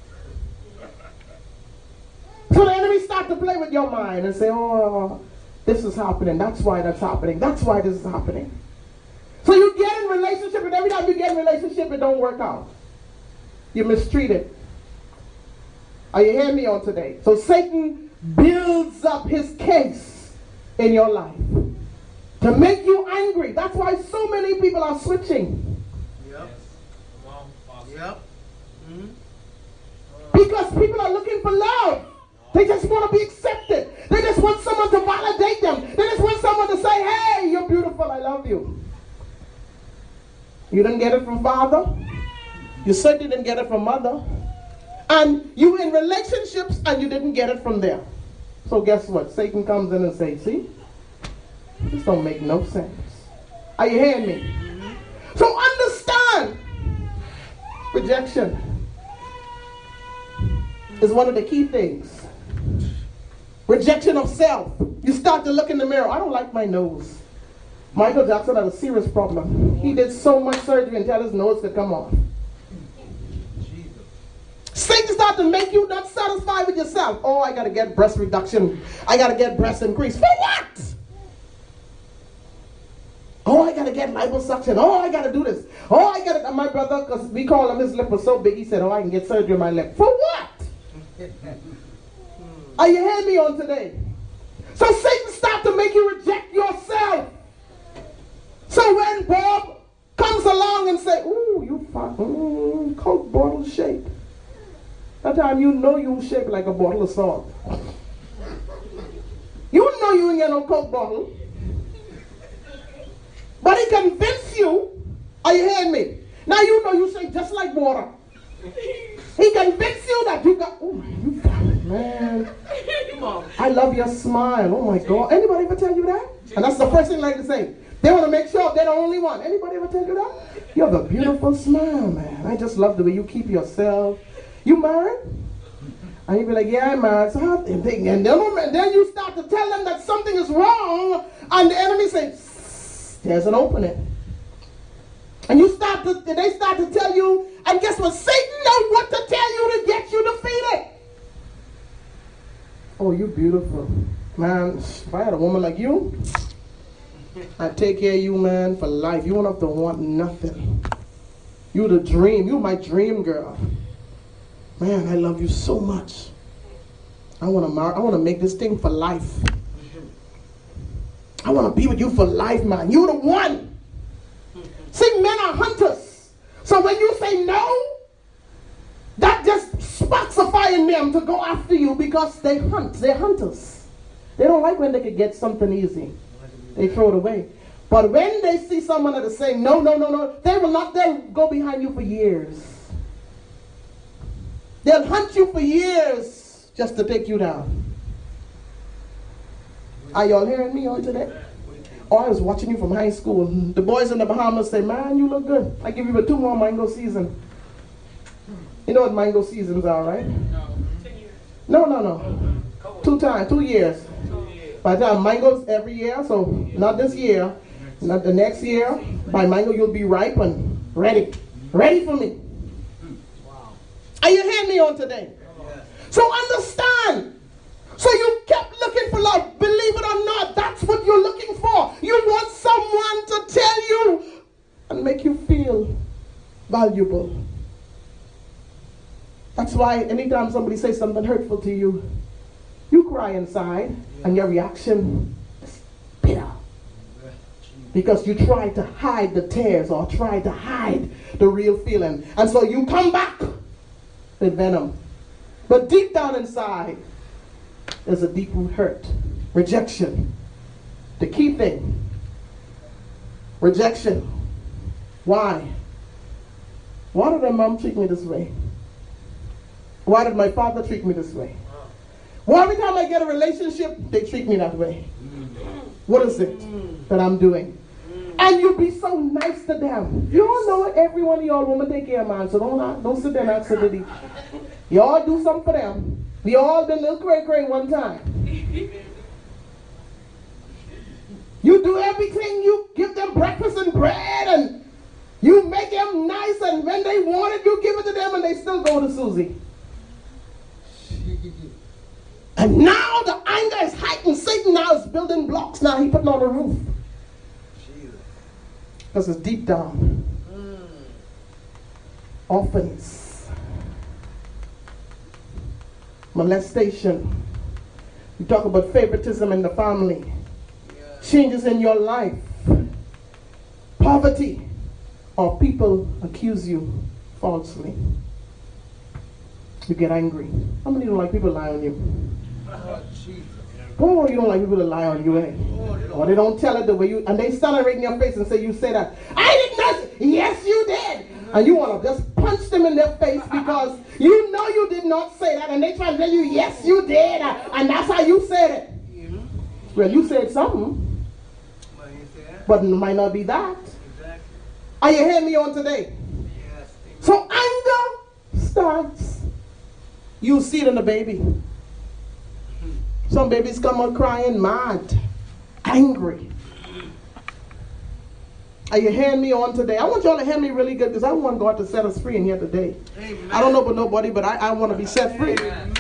So the enemy start to play with your mind and say, oh, this is happening. That's why that's happening. That's why this is happening. So you get in relationship, and every time you get in relationship, it don't work out. You're mistreated. Are you hearing me on today? So Satan builds up his case in your life to make you angry. That's why so many people are switching. Yep. Yep. Mm-hmm. Because people are looking for love. They just want to be accepted. They just want someone to validate them. They just want someone to say, hey, you're beautiful, I love you. You didn't get it from father. You certainly didn't get it from mother. And you were in relationships and you didn't get it from there. So guess what? Satan comes in and says, see, this don't make no sense. Are you hearing me? Mm-hmm. So understand, rejection is one of the key things. Rejection of self. You start to look in the mirror. I don't like my nose. Michael Jackson had a serious problem. He did so much surgery until his nose could come off. Satan start to make you not satisfied with yourself. Oh, I got to get breast reduction. I got to get breast increase. For what? Oh, I got to get liposuction. Oh, I got to do this. Oh, I got to. My brother, because we call him, his lip was so big, he said, oh, I can get surgery on my lip. For what? Are you hearing me on today? So Satan start to make you reject yourself. So when Bob comes along and say, ooh, you fat, mm, Coke bottle shape. That time you know you shaped like a bottle of salt. You know you ain't get no Coke bottle. But he convinced you. Are you hearing me? Now you know you shape just like water. He convinced you that you got, oh, you got it, man. I love your smile. Oh my God. Anybody ever tell you that? And that's the first thing I like to say. They want to make sure they're the only one. Anybody ever tell you that? You have a beautiful smile, man. I just love the way you keep yourself. You married? And you be like, yeah, I'm married. So how, and then, and then you start to tell them that something is wrong, and the enemy says, there's an opening. And you start to, they start to tell you, and guess what? Satan knows what to tell you to get you defeated. Oh, you beautiful. Man, if I had a woman like you, I'd take care of you, man, for life. You won't have to want nothing. You the dream. You my dream girl. Man, I love you so much. I want to marry. I want to make this thing for life. I want to be with you for life, man. You're the one. See, men are hunters. So when you say no, that just sparks a fire in them to go after you because they hunt. They're hunters. They don't like when they can get something easy. They throw it away. But when they see someone that is saying no, no, no, no, they will not. They'll go behind you for years. They'll hunt you for years just to take you down. Are y'all hearing me on today? Oh, I was watching you from high school. The boys in the Bahamas say, man, you look good. I give you a two more mango season. You know what mango seasons are, right? No, no, no. Two times, two years. By the time mangoes every year, so not this year, not the next year. By mango, you'll be ripe and ready. Ready for me. Are you hearing me on today? So understand. So you kept looking for love. Believe it or not, that's what you're looking for. You want someone to tell you and make you feel valuable. That's why anytime somebody says something hurtful to you, you cry inside and your reaction is bitter. Because you try to hide the tears or try to hide the real feeling. And so you come back with venom. But deep down inside, there's a deep root hurt. Rejection. The key thing. Rejection. Why? Why did my mom treat me this way? Why did my father treat me this way? Well, every time I get a relationship, they treat me that way. What is it that I'm doing? And you be so nice to them. You all know every one of y'all women take care of man, so don't, don't sit there and ask for the You all do something for them. We all been a little cray-cray one time. You do everything. You give them breakfast and bread, and you make them nice, and when they want it, you give it to them, and they still go to Susie. And now the anger is heightened. Satan now is building blocks. Now he's putting on a roof. Because it's deep down. Mm. Orphans. Molestation. You talk about favoritism in the family. Yeah. Changes in your life. Poverty. Or people accuse you falsely. You get angry. How many don't like people lie on you? Oh, Jesus. Oh, you don't like people to lie on you, eh? Or they don't tell it the way you, and they stand right in your face and say, you say that. I did not. Yes, you did. And you want to just punch them in their face because you know you did not say that. And they try to tell you, yes, you did. And that's how you said it. Well, you said something. but it might not be that. Exactly. Are you hearing me on today? Yes. So anger starts. You see it in the baby. Some babies come out crying mad, angry. Are you hearing me on today? I want y'all to hear me really good because I want God to set us free in here today. Amen. I don't know about nobody, but I, I want to be set free. Amen.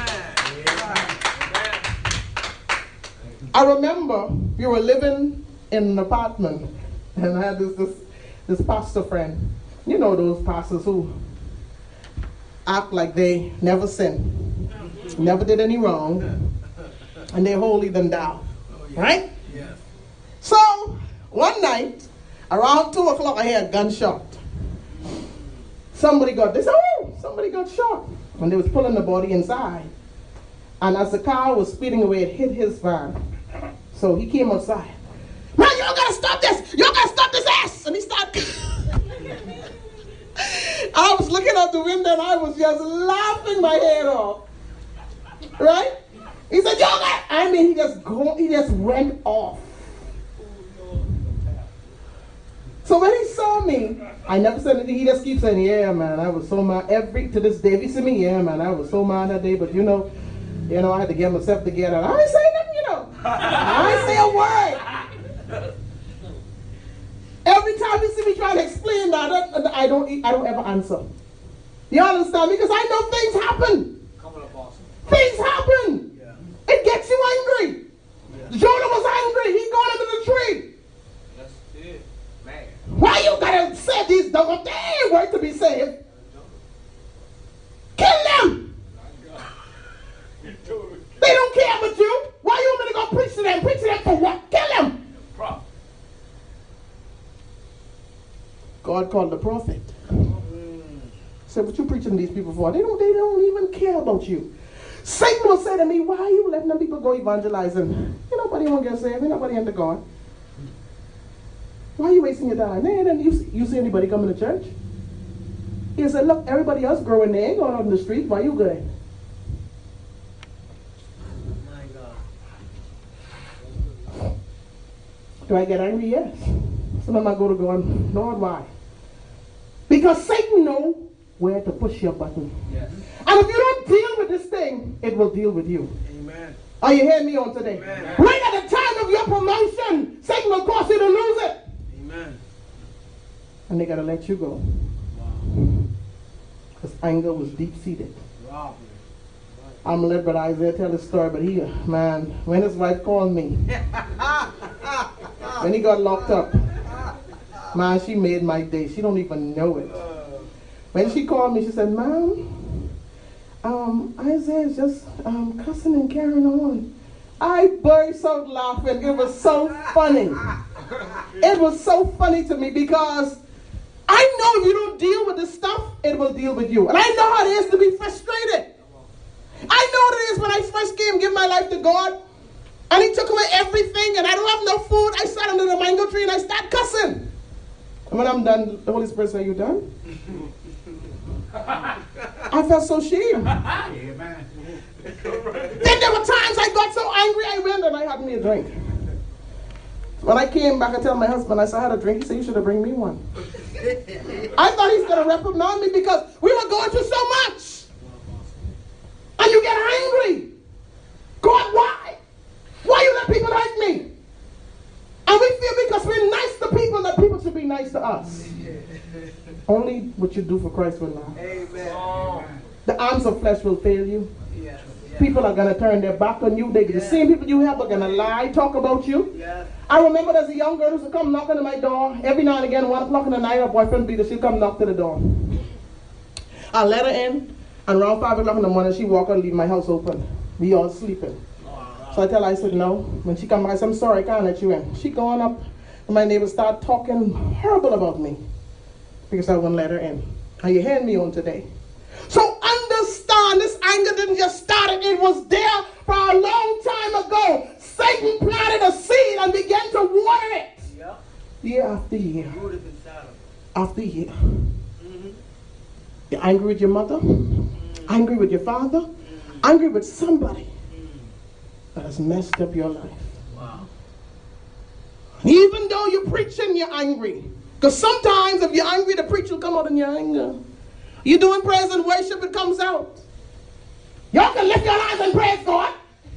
I remember we were living in an apartment, and I had this this this pastor friend. You know those pastors who act like they never sinned, never did any wrong, and they're holier than thou, right? Yes. So one night, around two o'clock, I hear a gunshot. Somebody got this. Oh, somebody got shot when they was pulling the body inside, and as the car was speeding away, it hit his van. So he came outside. Man, y'all gotta stop this! Y'all gotta stop this ass! And he started. I was looking out the window and I was just laughing my head off. Right? He said, y'all got. I mean, he just go. He just went off. So when he saw me, I never said anything. He just keeps saying, "Yeah, man, I was so mad." Every to this day, if he see me, yeah, man, I was so mad that day. But you know, you know, I had to get myself together. I didn't say nothing, you know. I didn't say a word. Every time you see me trying to explain that, I don't, I don't, I don't ever answer. You understand? Because I know things happen. Coming up awesome. Things happen. Yeah. It gets you angry. Yeah. Jonah was angry. He got into the tree. That's it. Man. Why you gotta say these dogs? They ain't worth to be saved. Kill them. They don't care about you. Why you want me to go preach to them? Preach to them for what? Kill them. God called the prophet. Mm. Said, what you preaching to these people for? They don't, they don't even care about you. Satan will say to me, why are you letting them people go evangelizing? Ain't nobody won't get saved. Ain't nobody into God. Why are you wasting your time? Hey, then you, you see anybody coming to church? He said, look, everybody else growing, they ain't going out in the street. Why you going? My God. Do I get angry? Yes. Sometimes I go to God, Lord, why? Because Satan knows where to push your button. Yes. And if you don't deal with this thing, it will deal with you. Amen. Are you hearing me on today? Amen. Right at the time of your promotion, Satan will cause you to lose it. Amen. And they got to let you go. Wow. Because anger was deep-seated. Wow. I'm going to let Brother Isaiah tell his story, but he, man, when his wife called me, when he got locked up, man, she made my day. She don't even know it. When she called me, she said, Mom, um, Isaiah's just um, cussing and carrying on. I burst out laughing. It was so funny. It was so funny to me because I know if you don't deal with this stuff, it will deal with you. And I know how it is to be frustrated. I know what it is when I first came, give my life to God, and he took away everything, and I don't have no food. I sat under the mango tree and I start cussing. And when I'm done, the Holy Spirit said, "Are you done?" I felt so ashamed. Amen. Then there were times I got so angry, I went and I had me a drink. When I came back, I tell my husband, I said, I had a drink. He said, you should have bring me one. I thought he's going to reprimand me because we were going through so much. And you get angry. God, why? Why you let people like me? And we feel because we're nice to people that people should be nice to us. Only what you do for Christ will last. Amen. The arms of flesh will fail you. Yes. Yes. People are going to turn their back on you. They, the Yes. same people you have are going to lie, talk about you. Yes. I remember there's a young girl who used to come knocking on my door. Every now and again, one o'clock in the night, her boyfriend beat her. She'd come knock to the door. I let her in, and around five o'clock in the morning, she walk out and leave my house open. We all sleeping. So I tell her, I said, no. When she come back, I said, I'm sorry, I can't let you in. She going up, and my neighbors start talking horrible about me because I wouldn't let her in. Are you hearing me on today? So understand, this anger didn't just start, it was there for a long time ago. Satan planted a seed and began to water it. Yep. Year after year. Rooted inside of it. After year. Mm-hmm. You're angry with your mother, Mm-hmm. angry with your father, Mm-hmm. angry with somebody Mm-hmm. that has messed up your life. Wow. Even though you're preaching, you're angry. Because sometimes if you're angry, the preacher will come out in your anger. You're doing praise and worship, it comes out. Y'all can lift your hands and praise God.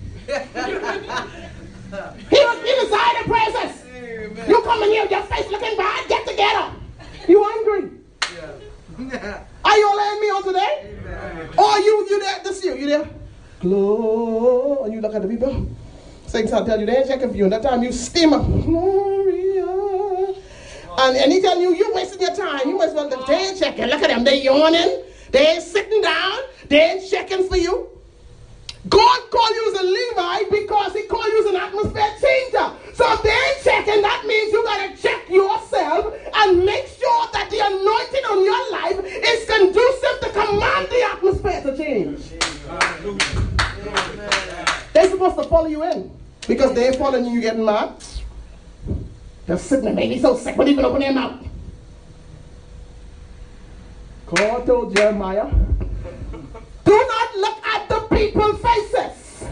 He was he decided praises. Amen. You come in here with your face looking bad, get together. You angry. Yeah. Are you all letting me on today? Amen. Or you you there this year, you there? Glory. And you look at the people. Saints, I'll tell you, they ain't checking for you. And that time you steam up. Gloria. And anytime you, you're wasting your time. You as well, they ain't checking. Look at them. They yawning. They ain't sitting down. They ain't checking for you. God called you as a Levite because he called you as an atmosphere changer. So if they ain't checking, that means you got to check yourself and make sure that the anointing on your life is conducive to command the atmosphere to change. They're supposed to follow you in. Because they ain't following you, you getting mad. They're sitting there, maybe so sick, but even open their mouth. God told Jeremiah, do not look at the people's faces.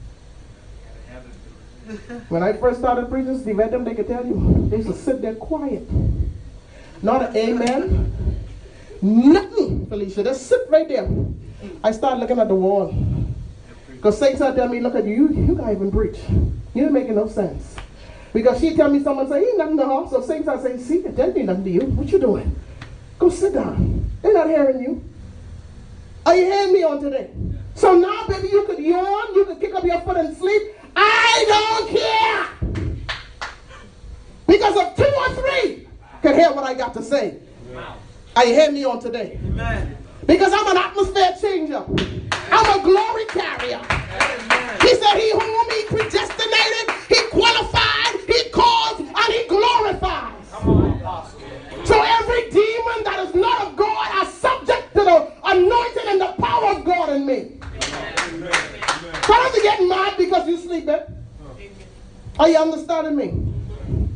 When I first started preaching, Steve them, they could tell you, they used to sit there quiet. Not an amen. Nothing, Felicia. Just sit right there. I started looking at the wall. Because Saints are telling me, look at you, you, you can't even preach. You ain't making no sense. Because she tell me, someone say, he nothing to her. So Saints I say, see, it tell me nothing to you. What you doing? Go sit down. They're not hearing you. Are you hearing me on today? So now, baby, you could yawn, you could kick up your foot and sleep. I don't care. Because of two or three can hear what I got to say. Wow. Are you hearing me on today? Amen. Because I'm an atmosphere changer. I'm a glory carrier. Amen. He said he whom he predestinated, he qualified, he called, and he glorifies. So every demon that is not of God are subject to the anointing and the power of God in me. Amen. So I don't get mad because you sleeping. Are you understanding me?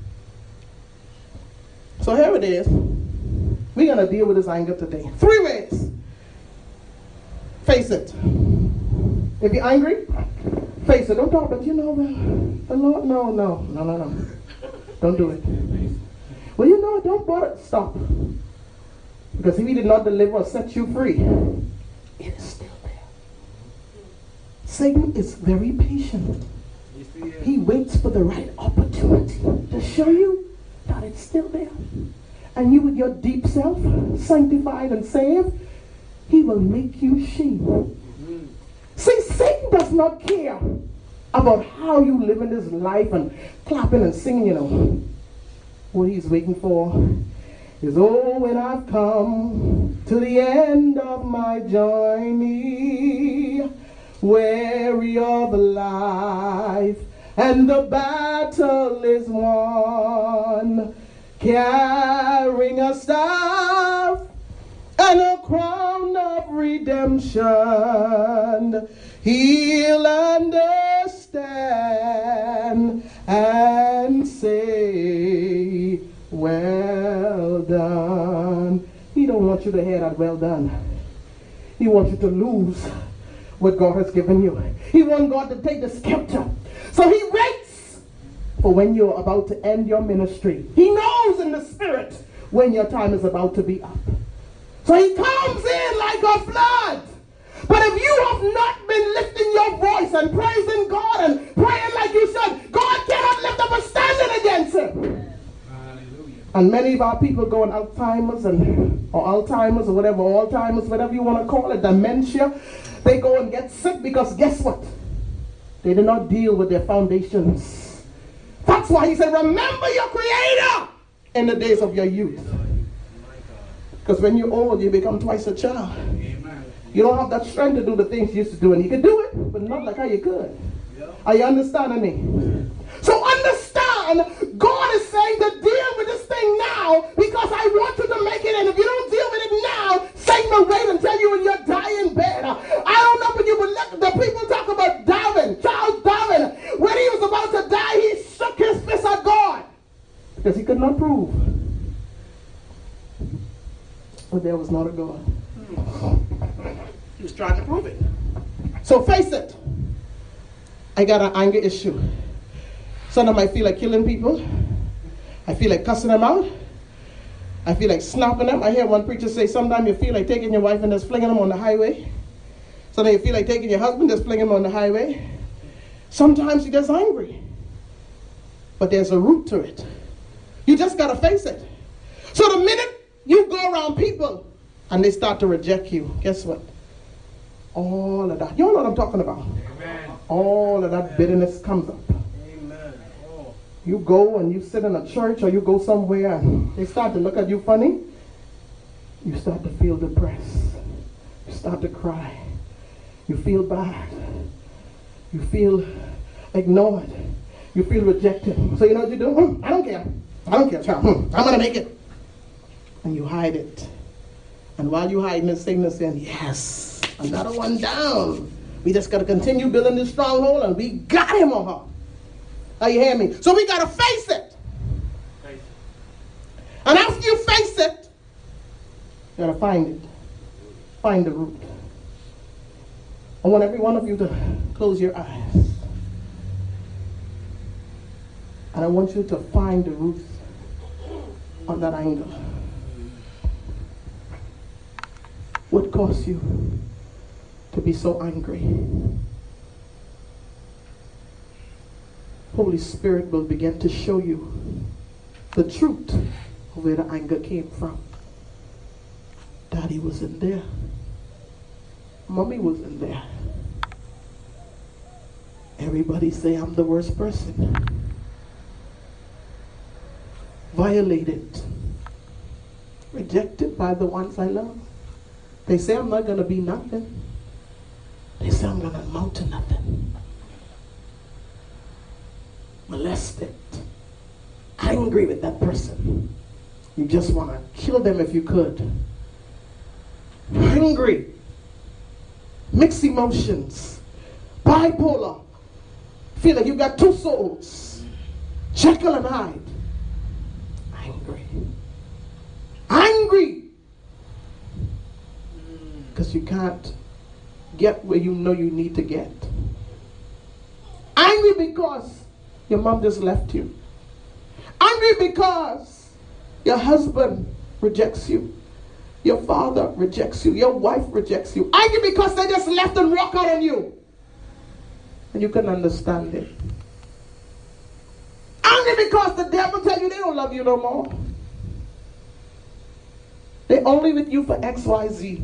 So here it is. We're going to deal with this anger today. Three ways. Face it. If you're angry, face it. Don't talk, but you know, the Lord, no, no, no, no, no. Don't do it. Well, you know, don't bother. Stop. Because if he did not deliver or set you free, it is still there. Satan is very patient. He waits for the right opportunity to show you that it's still there. And you with your deep self, sanctified and saved, he will make you sheep. Mm-hmm. See, Satan does not care about how you live in this life and clapping and singing, you know. What he's waiting for is, oh, when I've come to the end of my journey, weary of life, and the battle is won, carrying a staff and a crown of redemption, he'll understand and say, well done. He don't want you to hear that well done. He wants you to lose what God has given you. He wants God to take the scepter. So he waits for when you're about to end your ministry. He knows in the spirit when your time is about to be up. So he comes in like a flood. But if you have not been lifting your voice and praising God and praying like you should, God cannot lift up a standard against him. Hallelujah. And many of our people go on Alzheimer's and or Alzheimer's or whatever, Alzheimer's, whatever you want to call it, dementia. They go and get sick because guess what? They did not deal with their foundations. That's why he said, remember your Creator in the days of your youth. Because when you're old, you become twice a child. Amen. You don't have that strength to do the things you used to do. And you can do it, but not like how you could. Yep. Are you understanding me? Amen. So understand, God is saying to deal with this thing now because I want you to make it. And if you don't deal with it now, Satan will wait until you in your dying bed. I don't know, but you would let the people talk about Darwin, Charles Darwin. When he was about to die, he shook his fist at God because he could not prove. But there was not a God. He was trying to prove it. So face it. I got an anger issue. Some of them might feel like killing people. I feel like cussing them out. I feel like snapping them. I hear one preacher say sometimes you feel like taking your wife and just flinging them on the highway. Sometimes you feel like taking your husband, just flinging him on the highway. Sometimes you're just angry. But there's a root to it. You just got to face it. So the minute you go around people and they start to reject you, guess what? All of that. You all know what I'm talking about. Amen. All of that Amen. bitterness comes up. Amen. Oh. You go and you sit in a church or you go somewhere and they start to look at you funny. You start to feel depressed. You start to cry. You feel bad. You feel ignored. You feel rejected. So you know what you do? Hmm, I don't care. I don't care, child. Hmm, I'm going to make it. And you hide it. And while you hide it, Satan is saying, yes, another one down. We just got to continue building this stronghold and we got him or her. Are you hearing me? So we got to face it. Face it. And after you face it, you got to find it. Find the root. I want every one of you to close your eyes. And I want you to find the root of that anger. What caused you to be so angry? Holy Spirit will begin to show you the truth of where the anger came from. Daddy was in there. Mommy was in there. Everybody say I'm the worst person. Violated. Rejected by the ones I love. They say I'm not going to be nothing. They say I'm going to amount to nothing. Molested. Angry with that person. You just want to kill them if you could. Angry. Mixed emotions. Bipolar. Feel like you got two souls. Jekyll and Hyde. Angry. Angry. Because you can't get where you know you need to get. Angry because your mom just left you. Angry because your husband rejects you. Your father rejects you. Your wife rejects you. Angry because they just left and walk out on you. And you can understand it. Angry because the devil tell you they don't love you no more. They're only with you for X, Y, Z.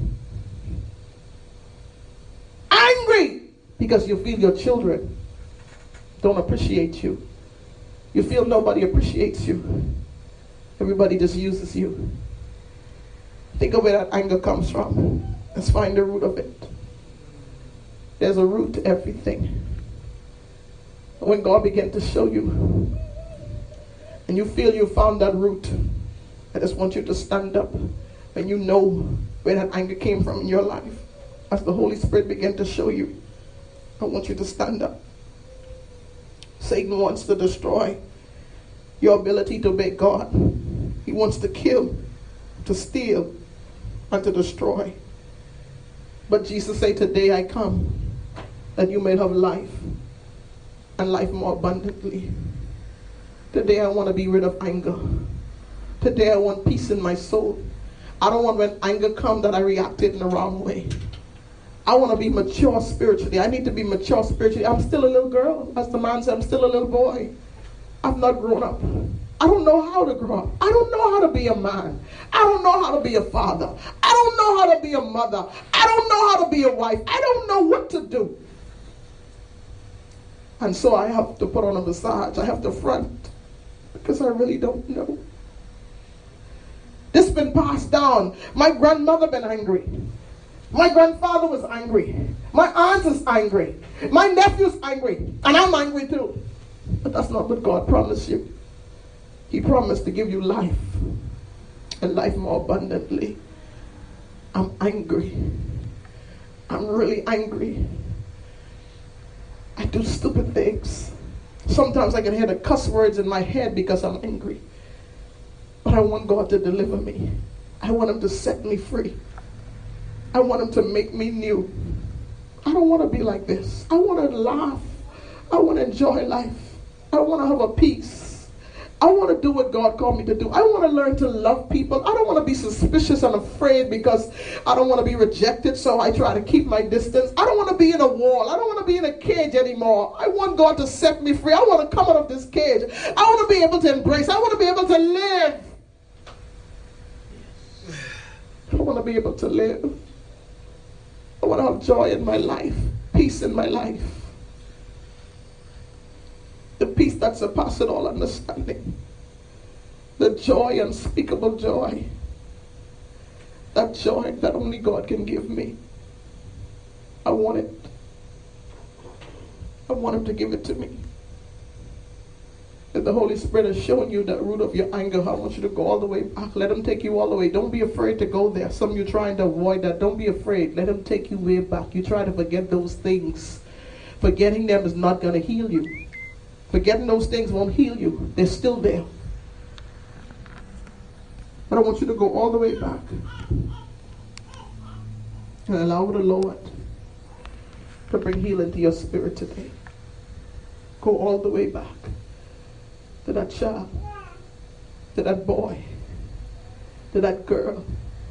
Angry because you feel your children don't appreciate you. You feel nobody appreciates you. Everybody just uses you. Think of where that anger comes from. Let's find the root of it. There's a root to everything. When God began to show you and you feel you found that root, I just want you to stand up and you know where that anger came from in your life. As the Holy Spirit began to show you, I want you to stand up. Satan wants to destroy your ability to obey God. He wants to kill, to steal, and to destroy. But Jesus said, today I come that you may have life and life more abundantly. Today I want to be rid of anger. Today I want peace in my soul. I don't want when anger comes that I reacted in the wrong way. I want to be mature spiritually. I need to be mature spiritually. I'm still a little girl. As the man said, I'm still a little boy. I've not grown up. I don't know how to grow up. I don't know how to be a man. I don't know how to be a father. I don't know how to be a mother. I don't know how to be a wife. I don't know what to do. And so I have to put on a massage. I have to front because I really don't know. This has been passed down. My grandmother been angry. My grandfather was angry. My aunt is angry. My nephew's angry. And I'm angry too. But that's not what God promised you. He promised to give you life. And life more abundantly. I'm angry. I'm really angry. I do stupid things. Sometimes I can hear the cuss words in my head because I'm angry. But I want God to deliver me. I want him to set me free. I want him to make me new. I don't want to be like this. I want to laugh. I want to enjoy life. I want to have a peace. I want to do what God called me to do. I want to learn to love people. I don't want to be suspicious and afraid because I don't want to be rejected, so I try to keep my distance. I don't want to be in a wall. I don't want to be in a cage anymore. I want God to set me free. I want to come out of this cage. I want to be able to embrace. I want to be able to live. I want to be able to live. I want to have joy in my life, peace in my life. The peace that surpasses all understanding. The joy, unspeakable joy. That joy that only God can give me. I want it. I want Him to give it to me. If the Holy Spirit has shown you the root of your anger, I want you to go all the way back. Let Him take you all the way. Don't be afraid to go there. Some of you trying to avoid that. Don't be afraid. Let Him take you way back. You try to forget those things. Forgetting them is not going to heal you. Forgetting those things won't heal you. They're still there. But I want you to go all the way back and allow the Lord to bring healing to your spirit today. Go all the way back to that child, to that boy, to that girl.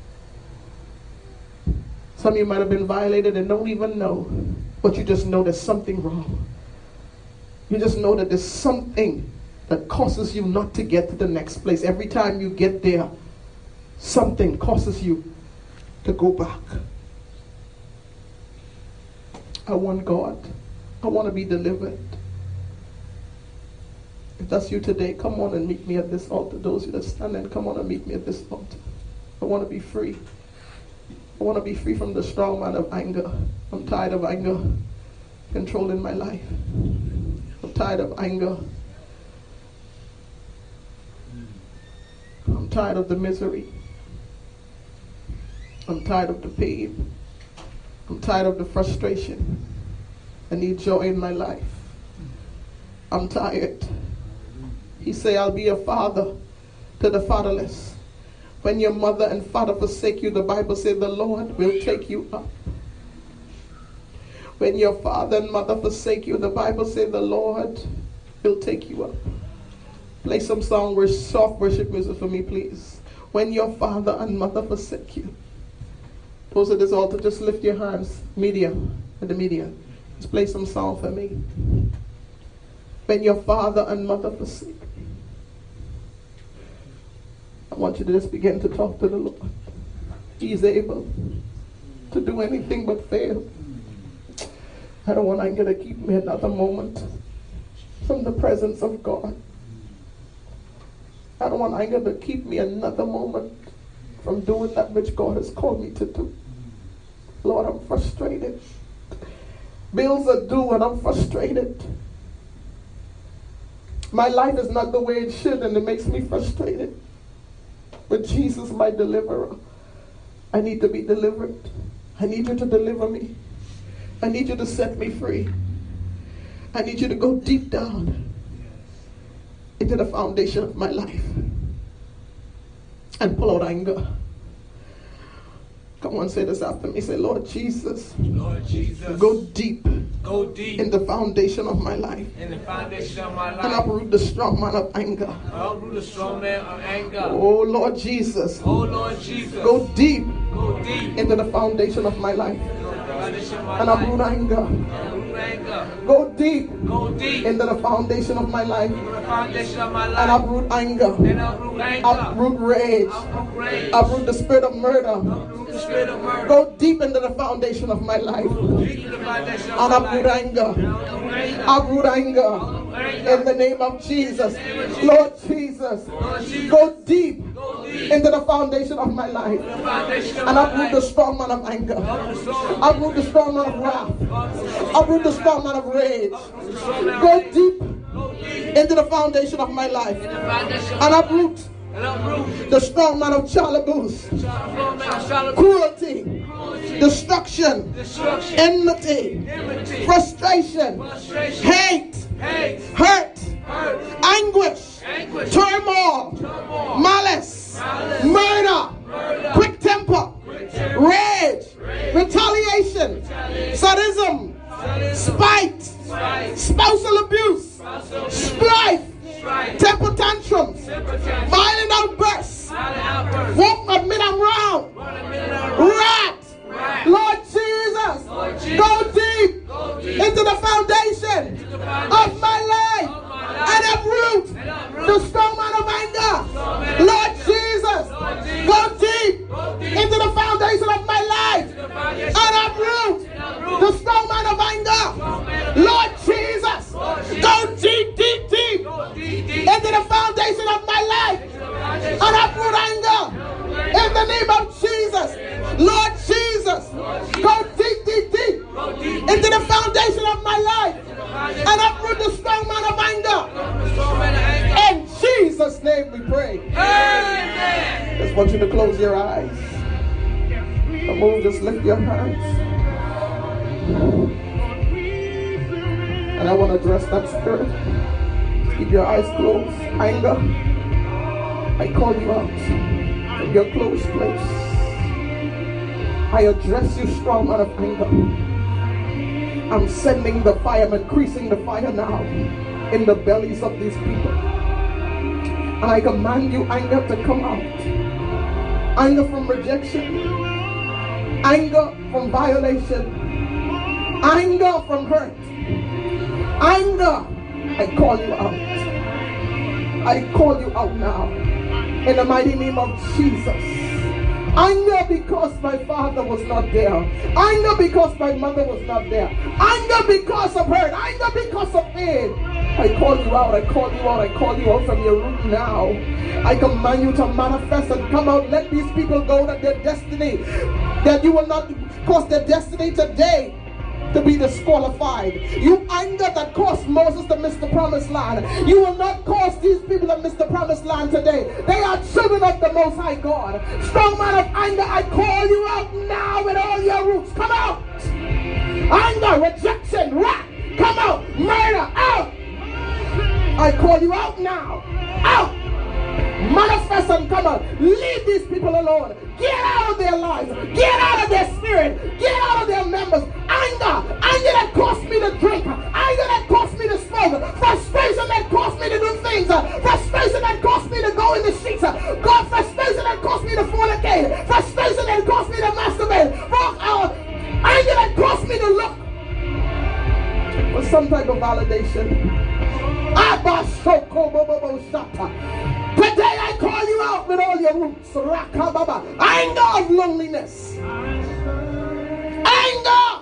Some of you might have been violated and don't even know, but you just know there's something wrong. You just know that there's something that causes you not to get to the next place. Every time you get there, something causes you to go back. I want God. I want to be delivered. If that's you today, come on and meet me at this altar. Those of you that stand in, come on and meet me at this altar. I want to be free. I want to be free from the strong man of anger. I'm tired of anger controlling my life. I'm tired of anger. I'm tired of the misery. I'm tired of the pain. I'm tired of the frustration. I need joy in my life. I'm tired. He say, I'll be a father to the fatherless. When your mother and father forsake you, the Bible says the Lord will take you up. When your father and mother forsake you, the Bible says the Lord will take you up. Play some song, with soft worship music for me, please. When your father and mother forsake you. Those at this altar, just lift your hands. Media, at the media. Just play some song for me. When your father and mother forsake me. I want you to just begin to talk to the Lord. He is able to do anything but fail. I don't want anger to keep me another moment from the presence of God. I don't want anger to keep me another moment from doing that which God has called me to do. Lord, I'm frustrated. Bills are due and I'm frustrated. My life is not the way it should and it makes me frustrated. But Jesus, my deliverer, I need to be delivered. I need you to deliver me. I need you to set me free. I need you to go deep down into the foundation of my life and pull out anger. Come on, say this after me. Say, Lord Jesus, Lord Jesus, go deep, go deep in the foundation of my life, in the foundation of my life, and uproot the strong man of anger. uproot the strong man of anger. Oh Lord Jesus, Oh Lord Jesus, go deep, go deep into the foundation of my life, foundation of my and life. uproot anger. Uproot anger. Go deep, Go deep into the foundation of my life, in the foundation of my and life. uproot anger, And uproot anger. uproot rage, Uproot rage. uproot the spirit of murder. Uproot the spirit of murder. Go deep into the foundation of my life, Go deep in the foundation of and my uproot life. anger, Uproot anger. uproot anger. Uproot anger. In the name of Jesus, Lord Jesus, Lord Jesus, go deep go deep into the foundation of my life, in the foundation of and my uproot the life. strong man of anger, Uproot the strong uproot the strong man of wrath, uproot the strong man of rage. Go deep Go deep into the foundation of my life, in the foundation of and my uproot and uproot the strong man of child abuse, the strong man of child abuse, cruelty, cruelty, destruction, destruction, enmity, enmity, frustration, frustration, hate, hate, hurt, hurt, anguish, anguish, turmoil, turmoil, malice, malice, murder, murder, quick temper, quick temper, rage, rage, retaliation, retaliation, sadism, sadism, spite, spite, spousal abuse, spousal abuse, strife, strife, temper tantrum, into the foundation of my life. Uproot the strong man of anger. Lord Jesus, go deep, deep, deep into the foundation of my life. Uproot anger in the name of Jesus. Lord Jesus, go deep, deep, deep into the foundation of my life and uproot the strong man of anger. In Jesus' name we pray. Amen. Just want you to close your eyes. Come on, just lift your hands. And I want to address that spirit. Keep your eyes closed. Anger, I call you out from your closed place. I address you, strong man of anger. I'm sending the fire, I'm increasing the fire now in the bellies of these people. And I command you, anger, to come out. Anger from rejection. Anger from violation. Anger from hurt. Anger, I call you out. I call you out now in the mighty name of Jesus. Anger because my father was not there. Anger because my mother was not there. Anger because of hurt. Anger because of pain. I call you out. I call you out. I call you out from your root now. I command you to manifest and come out. Let these people go to their destiny. That you will not cause their destiny today to be disqualified. You anger that caused Moses to miss the promised land. You will not cause these people to miss the promised land today. They are children of the Most High God. Strong man of anger, I call you out now with all your roots. Come out. Anger, rejection, wrath, come out. Murder, out. I call you out now. Out. Manifest and come out. Leave these people alone. Get out of their lives. Get out of their spirit. Get out of their members. Anger. Anger that caused me to drink. Anger that caused me to smoke. Frustration that caused me to do things. Frustration that caused me to go in the sheets. God, frustration that caused me to fornicate. Frustration that caused me to masturbate. Anger that caused me to look for some type of validation. Today I call you out with all your roots. Anger of loneliness. Anger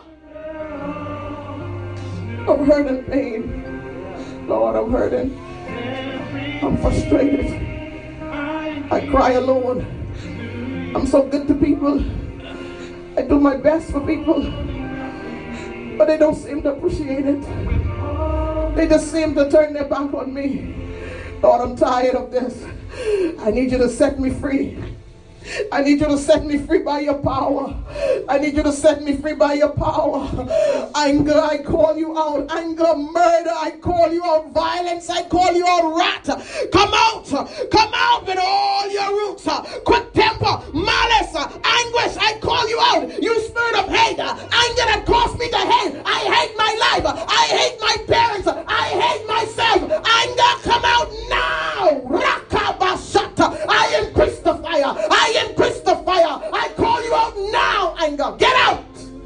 of hurt and pain. Lord, I'm hurting. I'm frustrated. I cry alone. I'm so good to people. I do my best for people, but they don't seem to appreciate it. They just seem to turn their back on me. Lord, I'm tired of this. I need you to set me free. I need you to set me free by your power. I need you to set me free by your power. Anger, I call you out. Anger, murder, I call you out. Violence, I call you out. Rat, come out. Come out with all your roots. Quick temper, malice, anguish, I call you out. You spirit of hate, anger that caused me to hate. I hate my life. I hate my parents. I hate myself. Anger, come out now. Rakabashata, I increase the fire. I increase the fire. I call you out now, anger. Get out.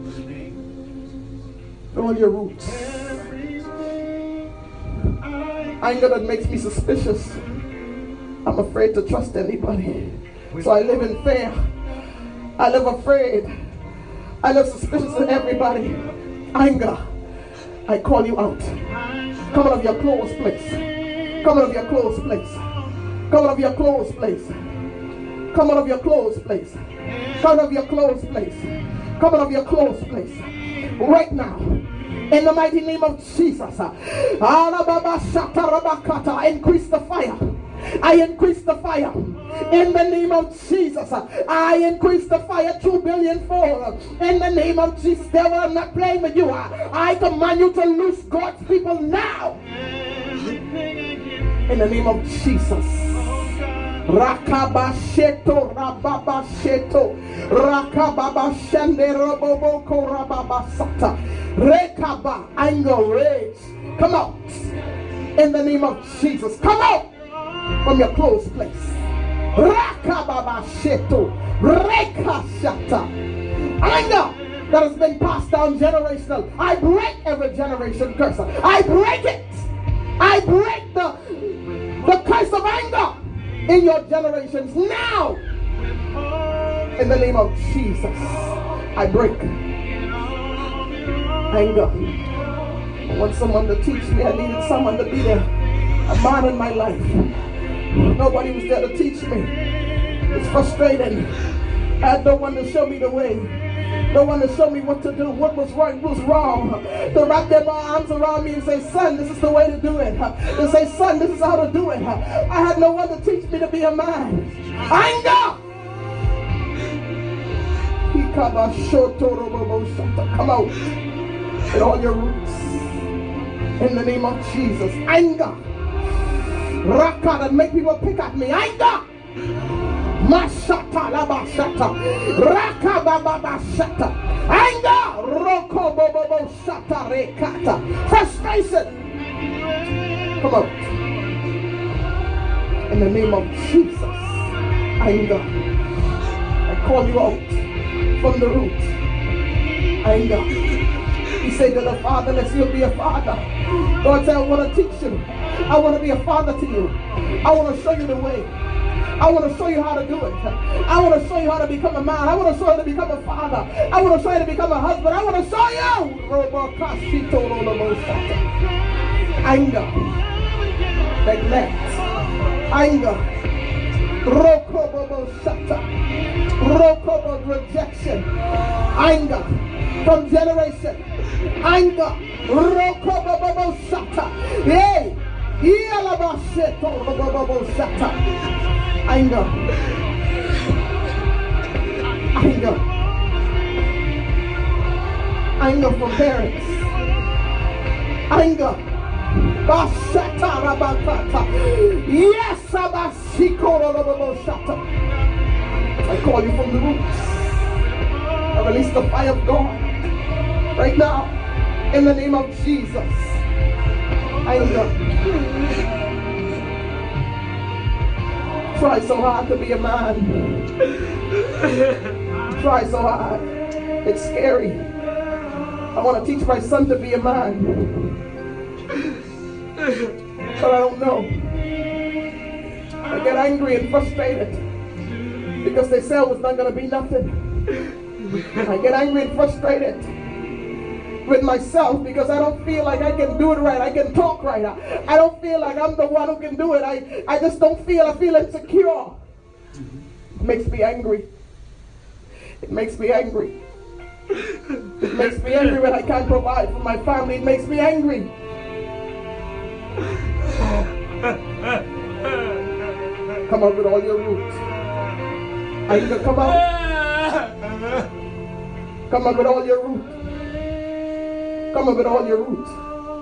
All your roots. Anger that makes me suspicious. I'm afraid to trust anybody. So I live in fear. I live afraid. I live suspicious of everybody. Anger. I call you out. Come out of your closed place. Come out of your closed place. Come out of your closed place. Come out of your closed place. Come out of your closed place. Come out of your closed place. Right now. In the mighty name of Jesus. Increase the fire. I increase the fire. In the name of Jesus. I increase the fire two billion fold. In the name of Jesus. Devil, I'm not playing with you. I command you to loose God's people now. In the name of Jesus. Rakabasheto rababasheto rakababashande roboboko rababasata rekaba anger rage. Come out in the name of Jesus. Come out from your closed place. Rakababasheto rekashata. Anger that has been passed down generational. I break every generation curse. I break it. I break the the curse of anger in your generations now. In the name of Jesus, I break anger. I want someone to teach me. I needed someone to be there, a man in my life. Nobody was there to teach me. It's frustrating. I had no one to show me the way. No one to show me what to do, what was right, what was wrong. To wrap their arms around me and say, son, this is the way to do it. To say, son, this is how to do it. I had no one to teach me to be a man. Anger! Come out in all your roots. In the name of Jesus. Anger. Raka, and make people pick at me. Anger. Mashata labashata. Raka bababashata. Anger. Roko bobobo shata rekata. Frustration. Come out. In the name of Jesus. Anger. I call you out from the root. Anger. He said to the fatherless, you'll be a father. God said, I want to teach you. I want to be a father to you. I want to show you the way. I want to show you how to do it. I want to show you how to become a man. I want to show you how to become a father. I want to show you how to become a husband. I want to show you. Anger. Neglect. Anger. Rokobobo shata. Rokobo rejection. Anger. From generation. Anger. Rokobobo shata. Yay. Yalabasheto robobo shata. Anger. Anger. Anger from parents. Anger. Bashata rabakata. Yes, abashiko robobo shata. I call you from the roots. I release the fire of God right now in the name of Jesus. Anger. Try so hard to be a man. Try so hard. It's scary. I want to teach my son to be a man. But I don't know. I get angry and frustrated because they said it was not going to be nothing. I get angry and frustrated with myself because I don't feel like I can do it right. I can talk right. I, I don't feel like I'm the one who can do it. I, I just don't feel, I feel insecure. It makes me angry. It makes me angry. It makes me angry when I can't provide for my family. It makes me angry. Come up with all your roots. Anger, come out. Come up with all your roots. Come up with all your roots.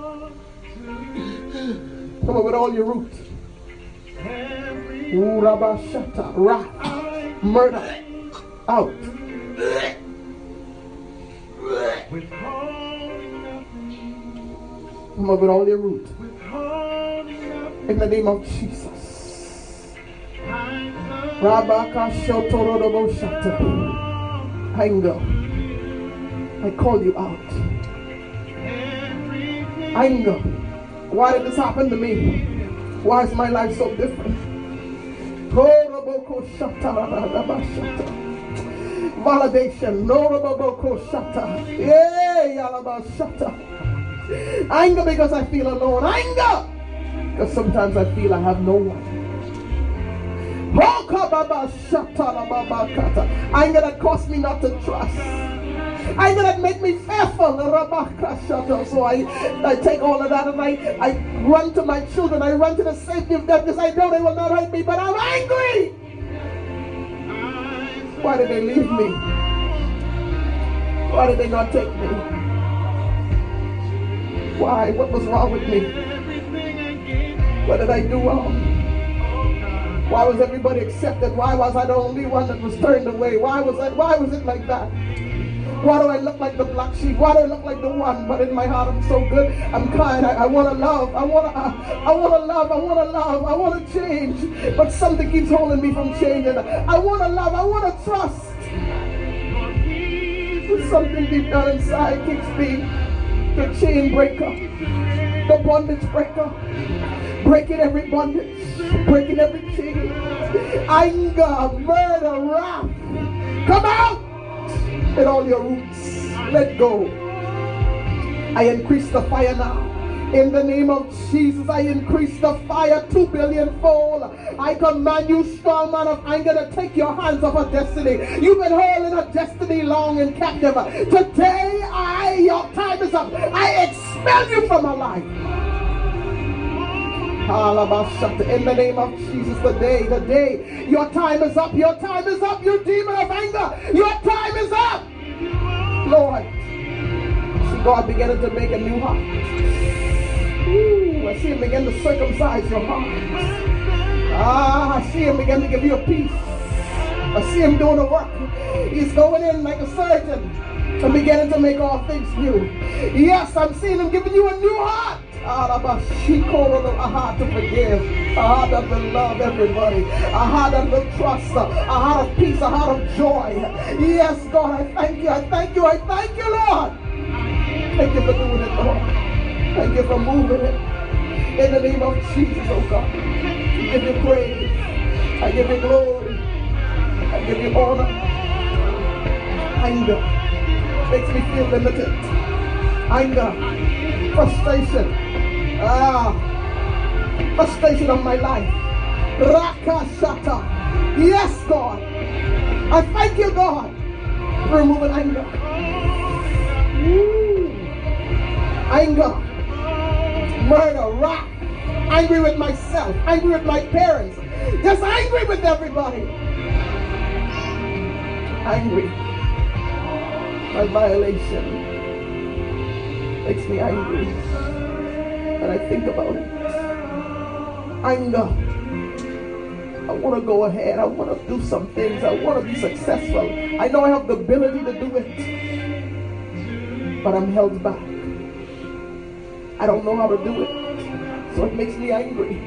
Come up with all your roots. Urabashata, wrath, murder, out. Come up with all your roots. In the name of Jesus. Rabaka shotorodoboshata. Anger. I call you out. Anger. Why did this happen to me? Why is my life so different? Validation. Anger because I feel alone. Anger because sometimes I feel I have no one. Anger that caused me not to trust. Anger that make me fearful. So I, I take all of that and I, I run to my children. I run to the safety of them because I know they will not hurt me, but I'm angry. Why did they leave me? Why did they not take me? Why? What was wrong with me? What did I do wrong? Why was everybody accepted? Why was I the only one that was turned away? Why was I, why was it like that? Why do I look like the black sheep? Why do I look like the one? But in my heart, I'm so good. I'm kind. I, I want to love. I want to. I, I want to love. I want to love. I want to change. But something keeps holding me from changing. I want to love. I want to trust. But something deep down inside keeps me the chain breaker, the bondage breaker, breaking every bondage, breaking every chain. Anger, murder, wrath. Come out with all your roots. Let go. I increase the fire now. In the name of Jesus, I increase the fire two billion fold. I command you, strong man of anger, to take your hands off her destiny. You've been holding her destiny long and captive. Today, I, your time is up. I expel you from her life. In the name of Jesus, the day, the day, your time is up. Your time is up, you demon of anger. Your time is up. Lord, see God beginning to make a new heart. Ooh, I see him begin to circumcise your heart. Ah, I see him begin to give you a peace. I see him doing the work. He's going in like a surgeon and beginning to make all things new. Yes, I'm seeing him giving you a new heart. A heart to forgive, a heart that will love everybody, a heart that will trust, a heart of peace, a heart of joy. Yes, God, I thank you, I thank you, I thank you, Lord. Thank you for doing it, Lord. Thank you for moving it. In the name of Jesus, oh God. I give you praise. I give you glory. I give you honor. Anger makes me feel limited. Anger. Frustration. Ah. Frustration of my life. Rakashata. Yes, God. I thank you, God, for removing anger. Woo. Anger. Murder, wrath, angry with myself, angry with my parents, just angry with everybody. Angry. My violation makes me angry when I think about it. Anger. I want to go ahead. I want to do some things. I want to be successful. I know I have the ability to do it, but I'm held back. I don't know how to do it, so it makes me angry.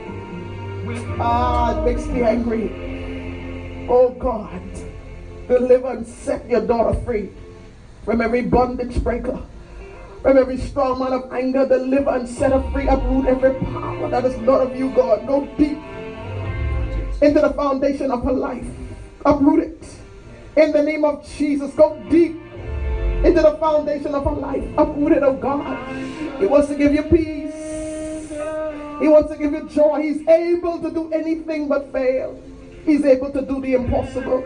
Ah, it makes me angry. Oh God, deliver and set your daughter free from every bondage breaker, from every strong man of anger. Deliver and set her free. Uproot every power that is not of you, God. Go deep into the foundation of her life. Uproot it in the name of Jesus. Go deep into the foundation of her life. Uproot it, oh God. He wants to give you peace. He wants to give you joy. He's able to do anything but fail. He's able to do the impossible.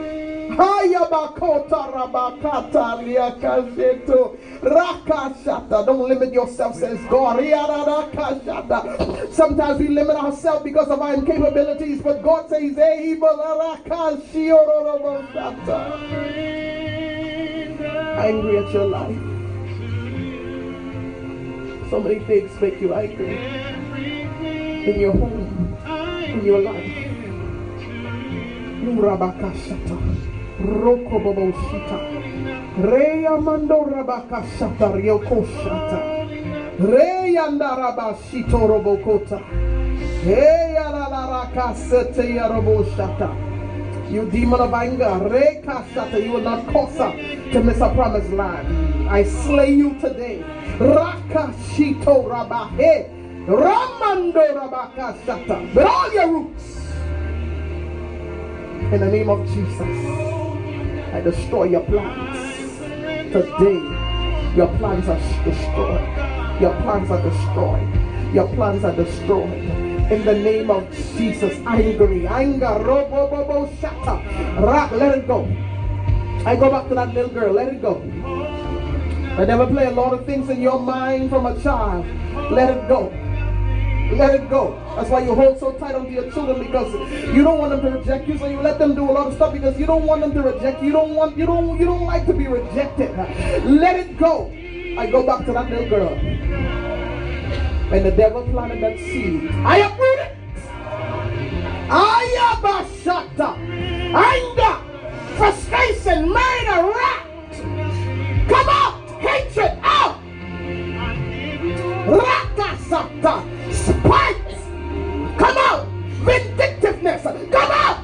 Don't limit yourself, says God. Sometimes we limit ourselves because of our incapabilities, but God says he's able. Angry at your life. So many things make you angry. In your home, in your life. Rabakashata, Rokoboboshita, Reyamando Rabakashata, Ryokoshata, Reyandarabashito Robokota, Eyarakasete Yaroboshata. You demon of anger, Rekashata, you will not cause her to miss a promised land. I slay you today. Rakashito Rabahe, Ramando Rabakashata, with all your roots. In the name of Jesus, I destroy your plans. Today, your plans are destroyed. Your plans are destroyed. Your plans are destroyed. In the name of Jesus, angry, anger, robo, bobo, shatta, rock, let it go. I go back to that little girl, let it go. I never play a lot of things in your mind from a child. Let it go. Let it go. That's why you hold so tight onto your children, because you don't want them to reject you, so you let them do a lot of stuff because you don't want them to reject you. You don't want you don't you don't like to be rejected. Let it go. I go back to that little girl. When the devil planted that seed, I uproot it. Ayabashata. Anger, frustration, murder, wrath. Come out. Hatred out. Rakasata. Spite. Come out. Vindictiveness. Come out.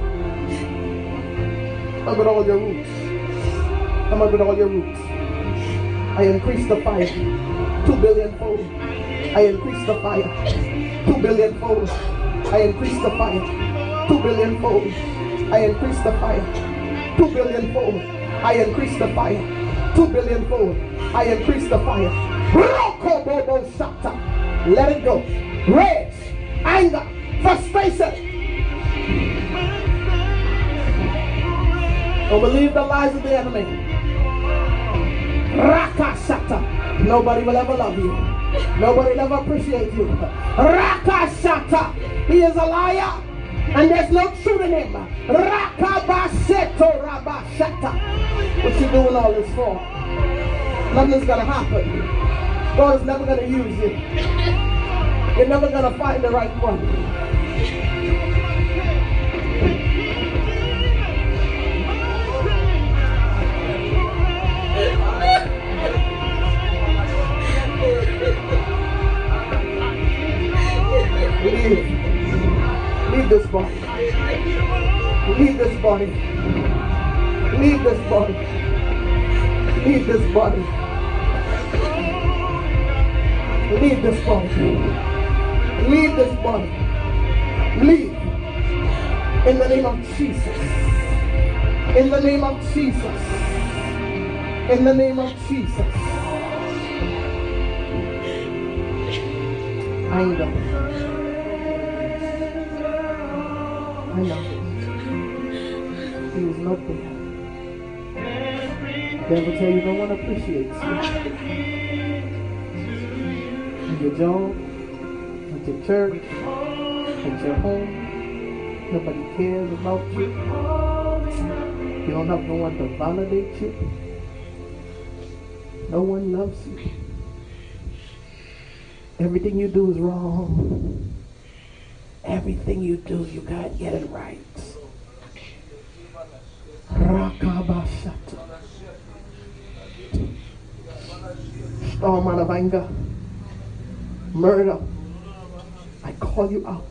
Come with all your roots. Come out with all your roots. I increase the fire. Two billion fold. I increase the fire. Two billion fold. I increase the fire. Two billion fold. I increase the fire. Two billion fold. I increase the fire. Two billion fold. I increase the fire. Rokobobo shata. Let it go. Rage, anger, frustration. Don't believe the lies of the enemy. Rakashata. Nobody will ever love you. Nobody will ever appreciate you. Rakashata. He is a liar. And there's no truth in him. Rakabaseto rabashata. What you doing all this for? Nothing's gonna happen. God is never gonna use you. You're never gonna find the right one. Leave. Leave this body. Leave this body. Leave this body. Leave this body. Leave this body. Leave this body. Leave. In the name of Jesus. In the name of Jesus. In the name of Jesus. I know. I know. He was not there. The devil tell you no one appreciates you. At your job, at your church, at your home, nobody cares about you. You don't have no one to validate you. No one loves you. Everything you do is wrong. Everything you do, you gotta get it right. Rakabashata. Storm out of anger. Murder. I call you out.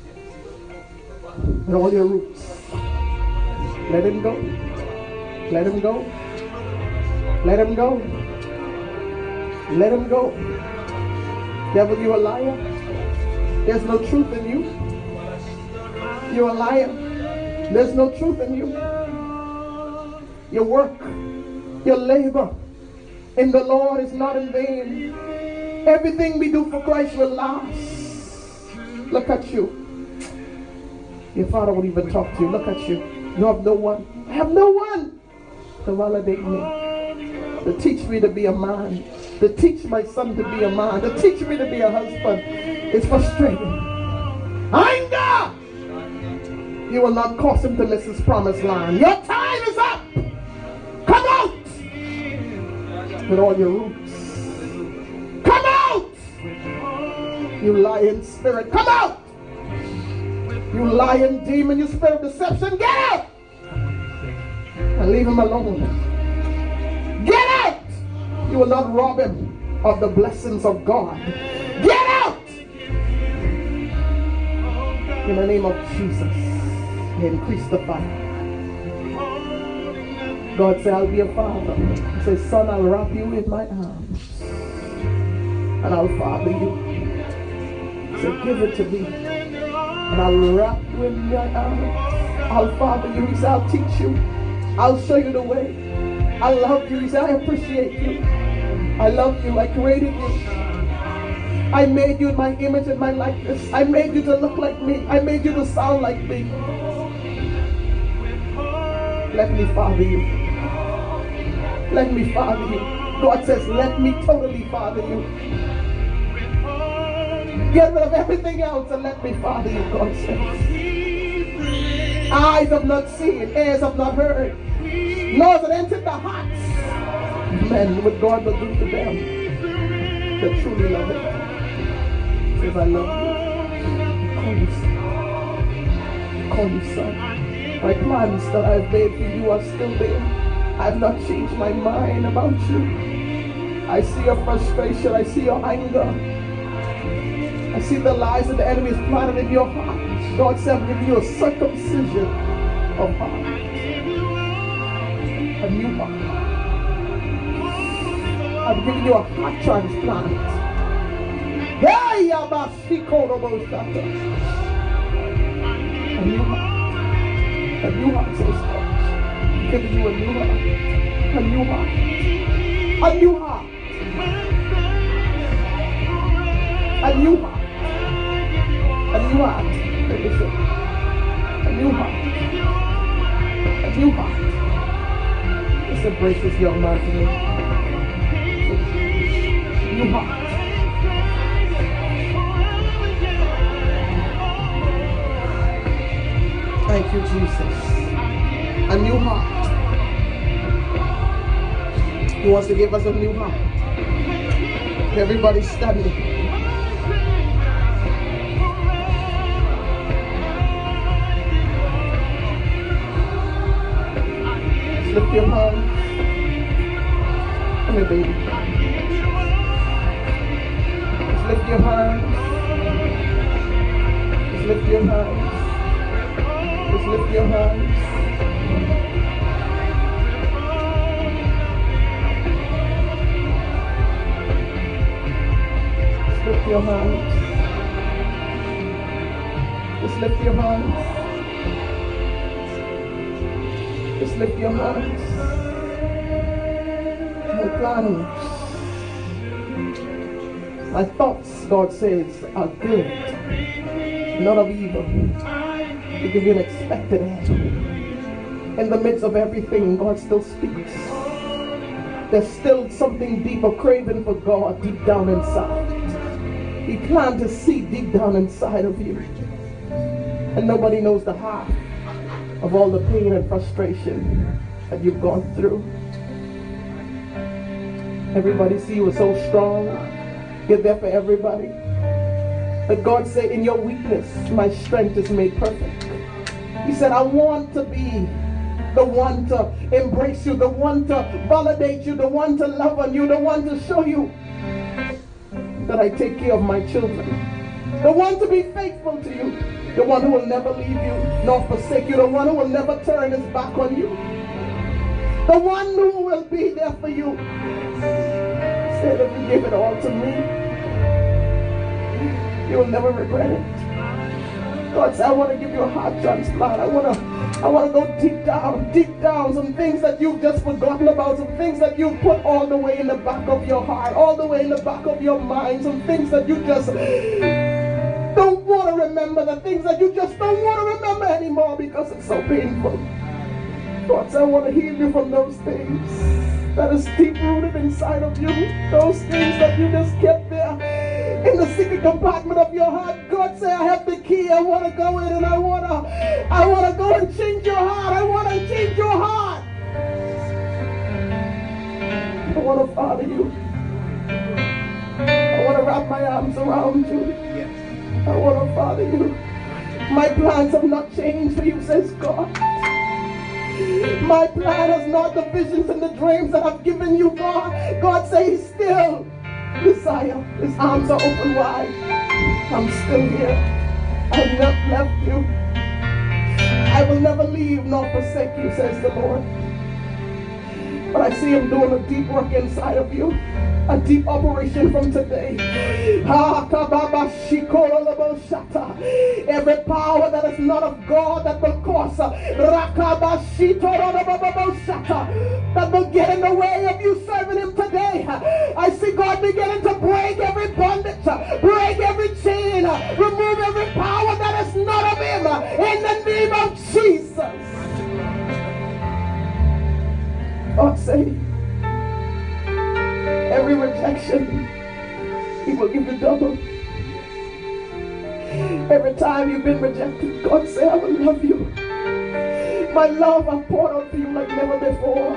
With all your roots. Let him go. Let him go. Let him go. Let him go. Devil, you a liar. There's no truth in you. You're a liar. There's no truth in you. Your work, your labor in the Lord is not in vain. Everything we do for Christ will last. Look at you. Your father won't even talk to you. Look at you. You have no one. I have no one to validate me. To teach me to be a man. To teach my son to be a man. To teach me to be a husband. It's frustrating. Anger! You will not cause him to miss his promised land. Your time is up. Come out with all your roots. Come out, you lying spirit. Come out, you lying demon. You spirit of deception. Get out and leave him alone. Get out. You will not rob him of the blessings of God. Get out in the name of Jesus. Increase the fire. God said, I'll be a father. He said, son, I'll wrap you in my arms and I'll father you. He said, give it to me and I'll wrap you in my arms. I'll father you. He said, I'll teach you. I'll show you the way. I love you. He said, I appreciate you. I love you. I created you. I made you in my image and my likeness. I made you to look like me. I made you to sound like me. Let me father you. Let me father you. God says, let me totally father you. Get rid of everything else and let me father you, God says. Eyes have not seen, ears have not heard, nor has it entered the hearts. Men, what God will do to them that truly love Him. He says, I love you. I call you son. I call you son. My plans that I've made for you are still there. I've not changed my mind about you. I see your frustration. I see your anger. I see the lies that the enemy has planted in your heart. God said, I'm giving you a circumcision of heart. A new heart. I'm giving you a heart transplant. Hey, a new heart. A new heart says God. giving you a new heart. A new heart. A new heart. A new heart. A new heart. Listen. A new heart. A new heart. Just embrace this young man today. A new heart. Thank you, Jesus. A new heart. He wants to give us a new heart. Everybody standing. Lift your hands. Come here, baby. Just lift your hands. Just lift your hands. Just lift your hands. Just lift your hands. Just lift your hands. Just lift your hands. My plans, my thoughts, God says, are good, not of evil, to give you an expected end. In the midst of everything, God still speaks. There's still something deeper, craving for God deep down inside. He planted a seed deep down inside of you. And nobody knows the half of all the pain and frustration that you've gone through. Everybody see you are so strong. You're there for everybody. But God said, in your weakness, my strength is made perfect. He said, I want to be the one to embrace you, the one to validate you, the one to love on you, the one to show you that I take care of my children, the one to be faithful to you, the one who will never leave you nor forsake you, the one who will never turn his back on you, the one who will be there for you. Said, if you give it all to me, you will never regret it. God said, I want to give you a heart transplant. I want to I want to go deep down, deep down, some things that you've just forgotten about, some things that you've put all the way in the back of your heart, all the way in the back of your mind, some things that you just don't want to remember, the things that you just don't want to remember anymore because it's so painful. God said, I want to heal you from those things that is deep rooted inside of you, those things that you just kept there in the secret compartment of your heart. God said, I have the key. I want to go in and I want to I want to go and change your heart. I want to change your heart. I want to father you. I want to wrap my arms around you. I want to father you. My plans have not changed for you, says God. My plan has not the visions and the dreams that I've given you, God. God says He's still desire. His arms are open wide. I'm still here. I've not left you. I will never leave nor forsake you, says the Lord. But I see Him doing a deep work inside of you. A deep operation from today. Every power that is not of God that will cause that will get in the way of you serving Him today. I see God beginning to break every bondage, break every chain, remove every power that is not of Him in the name of Jesus. God say, every rejection, He will give you double. Every time you've been rejected, God say, I will love you. My love I've poured out for you like never before.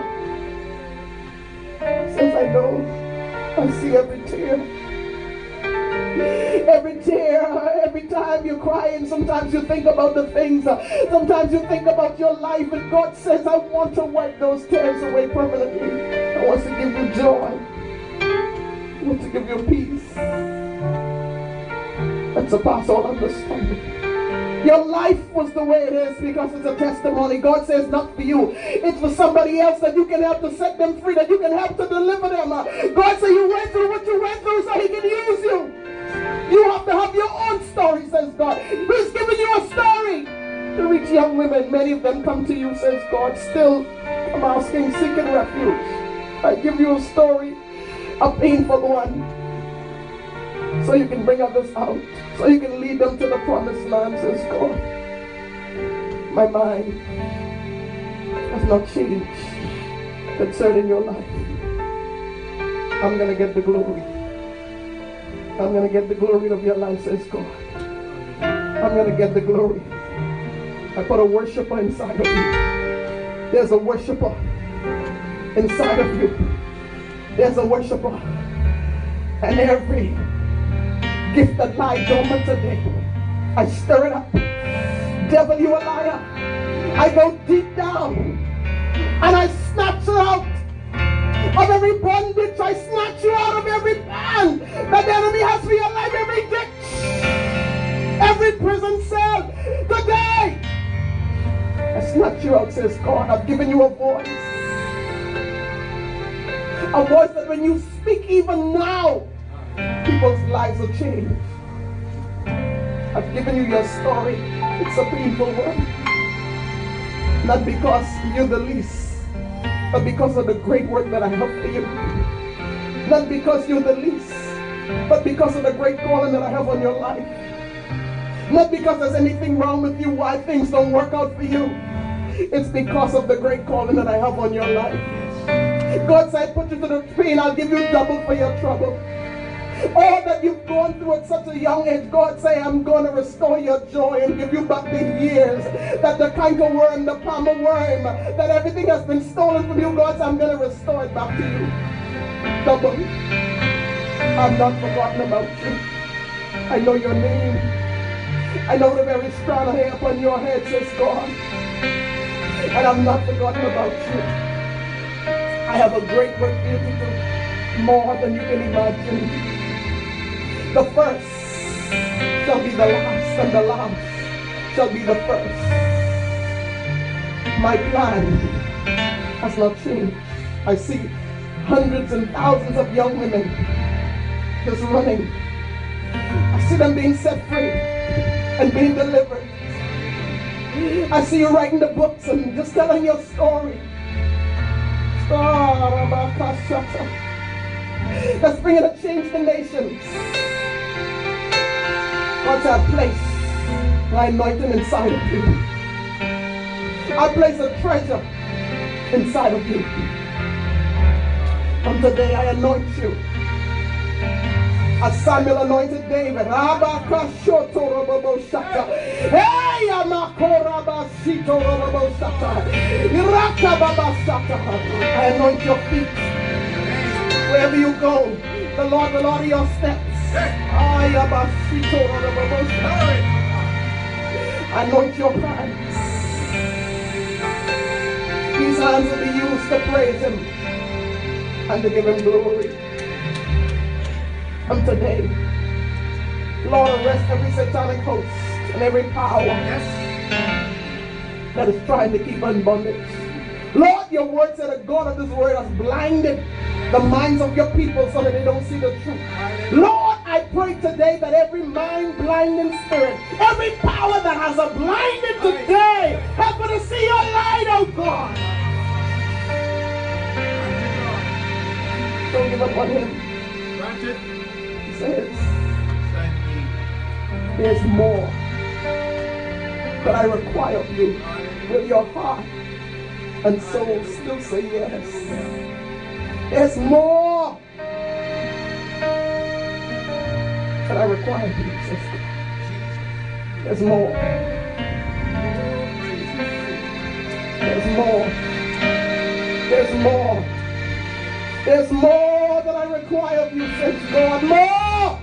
Since I know, I see every tear. Every tear, every time you're crying, sometimes you think about the things, sometimes you think about your life, and God says, I want to wipe those tears away permanently. I want to give you joy. I want to give you peace that surpasses all understanding. Your life was the way it is because it's a testimony. God says not for you. It's for somebody else that you can help to set them free, that you can help to deliver them. God said you went through what you went through so He can use you. You have to have your own story, says God. He's giving you a story to reach young women. Many of them come to you, says God, still I'm asking, seeking refuge. I give you a story, a painful one, so you can bring others out, so you can lead them to the promised land, says God. My mind has not changed concerning your life. I'm going to get the glory. I'm going to get the glory of your life, says God. I'm going to get the glory. I put a worshiper inside of you. There's a worshiper inside of you. There's a worshiper. And every gift that lies dormant today, I stir it up. Devil, you a liar. I go deep down and I snatch you out of every bondage. I snatch you out of every band that the enemy has for your life, every ditch, every prison cell. Today, I snatch you out, says God. I've given you a voice. A voice that when you speak even now, people's lives will change. I've given you your story. It's a painful one. Not because you're the least, but because of the great work that I have for you. Not because you're the least, but because of the great calling that I have on your life. Not because there's anything wrong with you, why things don't work out for you. It's because of the great calling that I have on your life. God said, put you to the pain, I'll give you double for your trouble. All that you've gone through at such a young age, God say, I'm going to restore your joy and give you back the years that the canker worm, the palmer worm, that everything has been stolen from you. God said, I'm going to restore it back to you. Double. I've not forgotten about you. I know your name. I know the very strand of hair upon your head, says God. And I've not forgotten about you. I have a great work for you to do, more than you can imagine. The first shall be the last, and the last shall be the first. My plan has not changed. I see hundreds and thousands of young women just running. I see them being set free and being delivered. I see you writing the books and just telling your story. That's bringing a change to nations. God's I place my anointing inside of you. I place a treasure inside of you. From today I anoint you. As Samuel anointed David. Hey, I anoint your feet. Wherever you go, the Lord will order your steps. I anoint your hands. These hands will be used to praise Him and to give Him glory. And today, Lord, arrest every satanic host and every power that is trying to keep us in bondage. Lord, your word said that God of this world has blinded the minds of your people so that they don't see the truth. Lord, I pray today that every mind-blinding spirit, every power that has a blinded today, help me to see your light, oh God. Don't give up on Him. He says, there's more that I require of you. Will your heart and soul still say yes? There's more that I require of you, sister. There's more. There's more. There's more. There's more that I require of you, says God. More!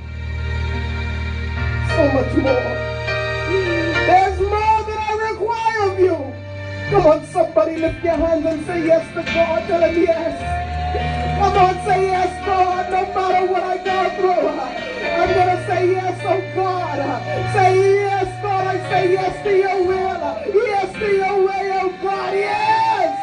So much more. There's more that I require of you. Come on, somebody lift your hands and say yes to God. Tell Him yes. Come on, say yes, God, no matter what I go through. I'm going to say yes, oh God. Say yes, God. I say yes to your will. Yes to your way, oh God. Yes.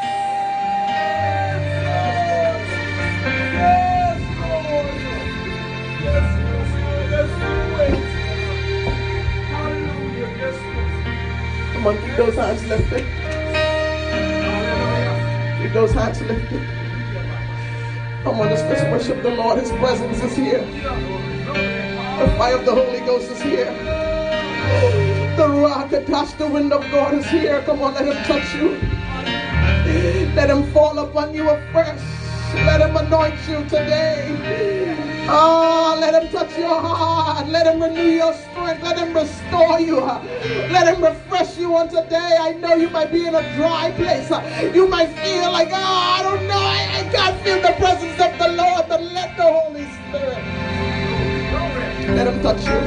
Yes, Lord. Yes, Lord. Yes, Lord. Hallelujah. Yes, Lord. Come on, keep those hands lifted. Keep Keep those hands lifted. Come on, let's just worship the Lord. His presence is here. The fire of the Holy Ghost is here. The Ruach Hakadosh, the wind of God is here. Come on, let him touch you. Let him fall upon you afresh. Let him anoint you today. Oh, let him touch your heart. Let him renew your strength. Let him restore you. Let him refresh you on today. I know you might be in a dry place. You might feel like, oh, I don't know. I, I can't feel the presence of the Lord. But let the Holy Spirit. Let him touch you.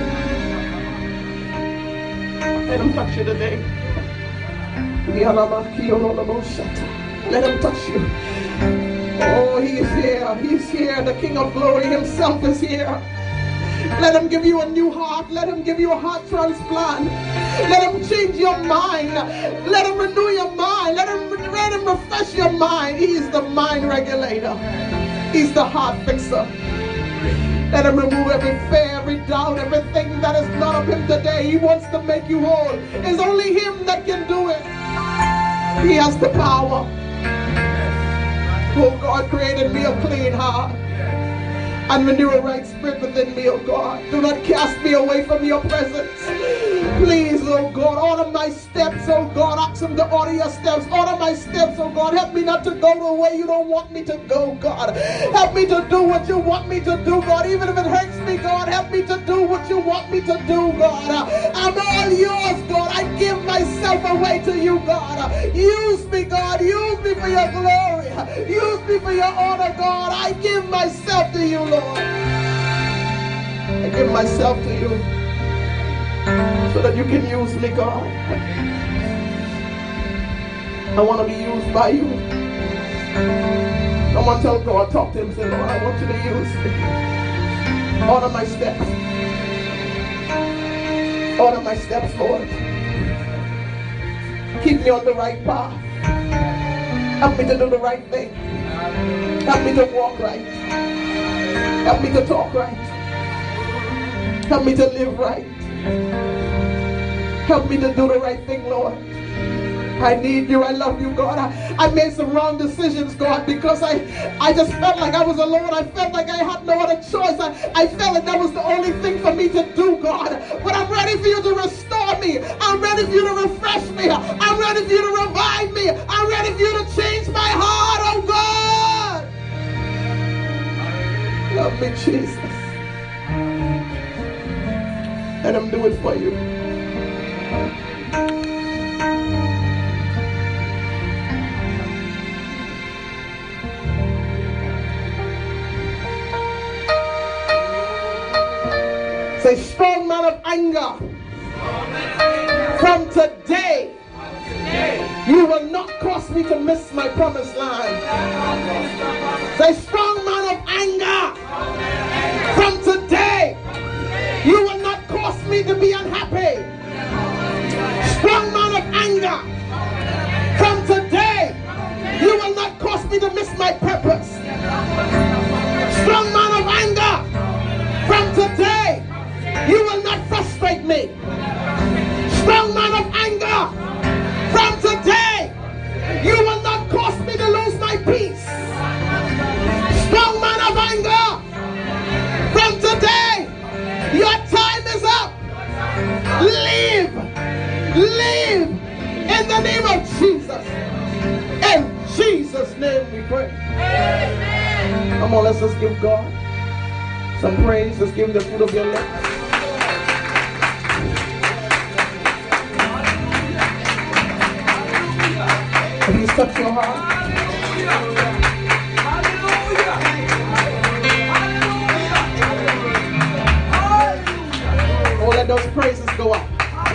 Let him touch you today. Let him touch you. Oh, he is here. He's here. The King of Glory himself is here. Let him give you a new heart. Let him give you a heart transplant. Let him change your mind. Let him renew your mind. Let him, let him refresh your mind. He's the mind regulator. He's the heart fixer. Let him remove every fear, every doubt, everything that is not of him today. He wants to make you whole. It's only him that can do it. He has the power. Oh God, created me a clean heart and renew a right spirit within me, oh God. Do not cast me away from your presence. Please, oh God, order my steps, oh God. Ask him to order your steps. Order my steps, oh God. Help me not to go the way you don't want me to go, God. Help me to do what you want me to do, God. Even if it hurts me, God, help me to do what you want me to do, God. I'm all yours, God. I give myself away to you, God. Use me, God. Use me for your glory. Use me for your honor, God. I give myself to you, Lord. I give myself to you so that you can use me, God. I want to be used by you. I want to tell God, talk to him, say, Lord, I want you to use me. Order my steps. Order my steps, Lord. Keep me on the right path. Help me to do the right thing. Help me to walk right. Help me to talk right. Help me to live right. Help me to do the right thing, Lord. I need you. I love you, God. I, I made some wrong decisions, God, because I, I just felt like I was alone. I felt like I had no other choice. I, I felt like that was the only thing for me to do, God. But I'm ready for you to restore me. I'm ready for you to refresh me. I'm ready for you to revive me. I'm ready for you to change my heart, oh God. Love me, Jesus. Let him do it for you. Say, strong man of anger. From today, you will not cause me to miss my promised land. Say, strong man of anger. From today, you will not cause me to be unhappy. Strong man of anger. From today, you will not cause me to miss my purpose. Strong man of anger. From today, you will not frustrate me. Strong man of anger. From today, you will not cause me to lose my peace. Strong man of anger. From today, your time is up. Live. Live in the name of Jesus. In Jesus' name we pray. Amen. Come on, let's just give God some praise. Let's give him the fruit of your lips. Please touch your heart. Oh, let those praises go up.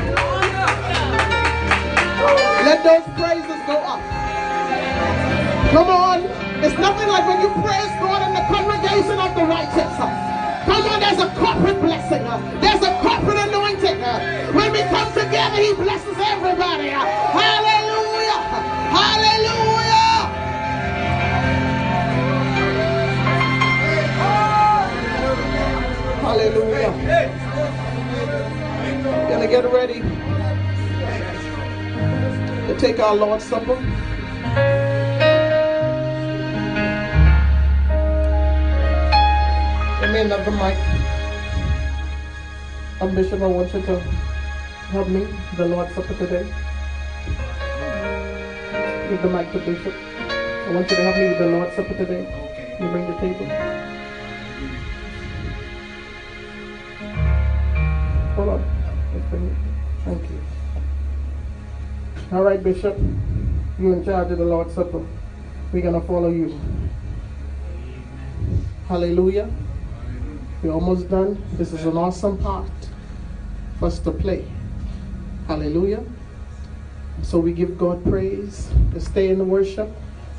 Let those praises go up. Come on. It's nothing like when you praise God in the congregation of the righteous. Come on, there's a corporate blessing. There's a corporate anointing. When we come together, he blesses everybody. Hallelujah. Hallelujah. Hallelujah. We're going to get ready to take our Lord's Supper. giving up the mic. Um, Bishop, I want you to help me, the Lord's Supper today. Give the mic to Bishop. I want you to help me with the Lord's Supper today. Okay. You bring the table. Hold on. Let's bring it. Thank you. All right, Bishop. You're in charge of the Lord's Supper. We're going to follow you. Hallelujah. We're almost done. This is an awesome part for us to play. Hallelujah. So we give God praise. Let's stay in the worship.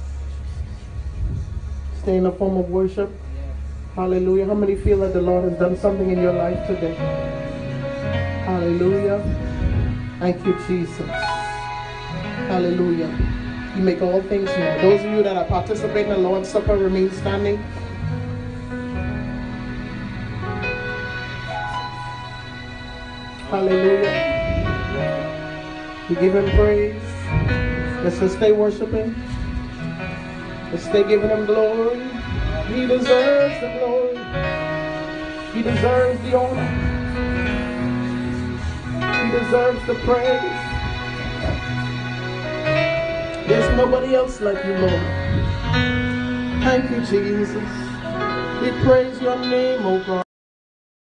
Stay in the form of worship. Hallelujah. How many feel that the Lord has done something in your life today? Hallelujah. Thank you, Jesus. Hallelujah. You make all things new. Those of you that are participating in the Lord's Supper, remain standing. Hallelujah. We give him praise. Let's just stay worshiping. Let's stay giving him glory. He deserves the glory. He deserves the honor. He deserves the praise. There's nobody else like you, Lord. Thank you, Jesus. We praise your name, oh God.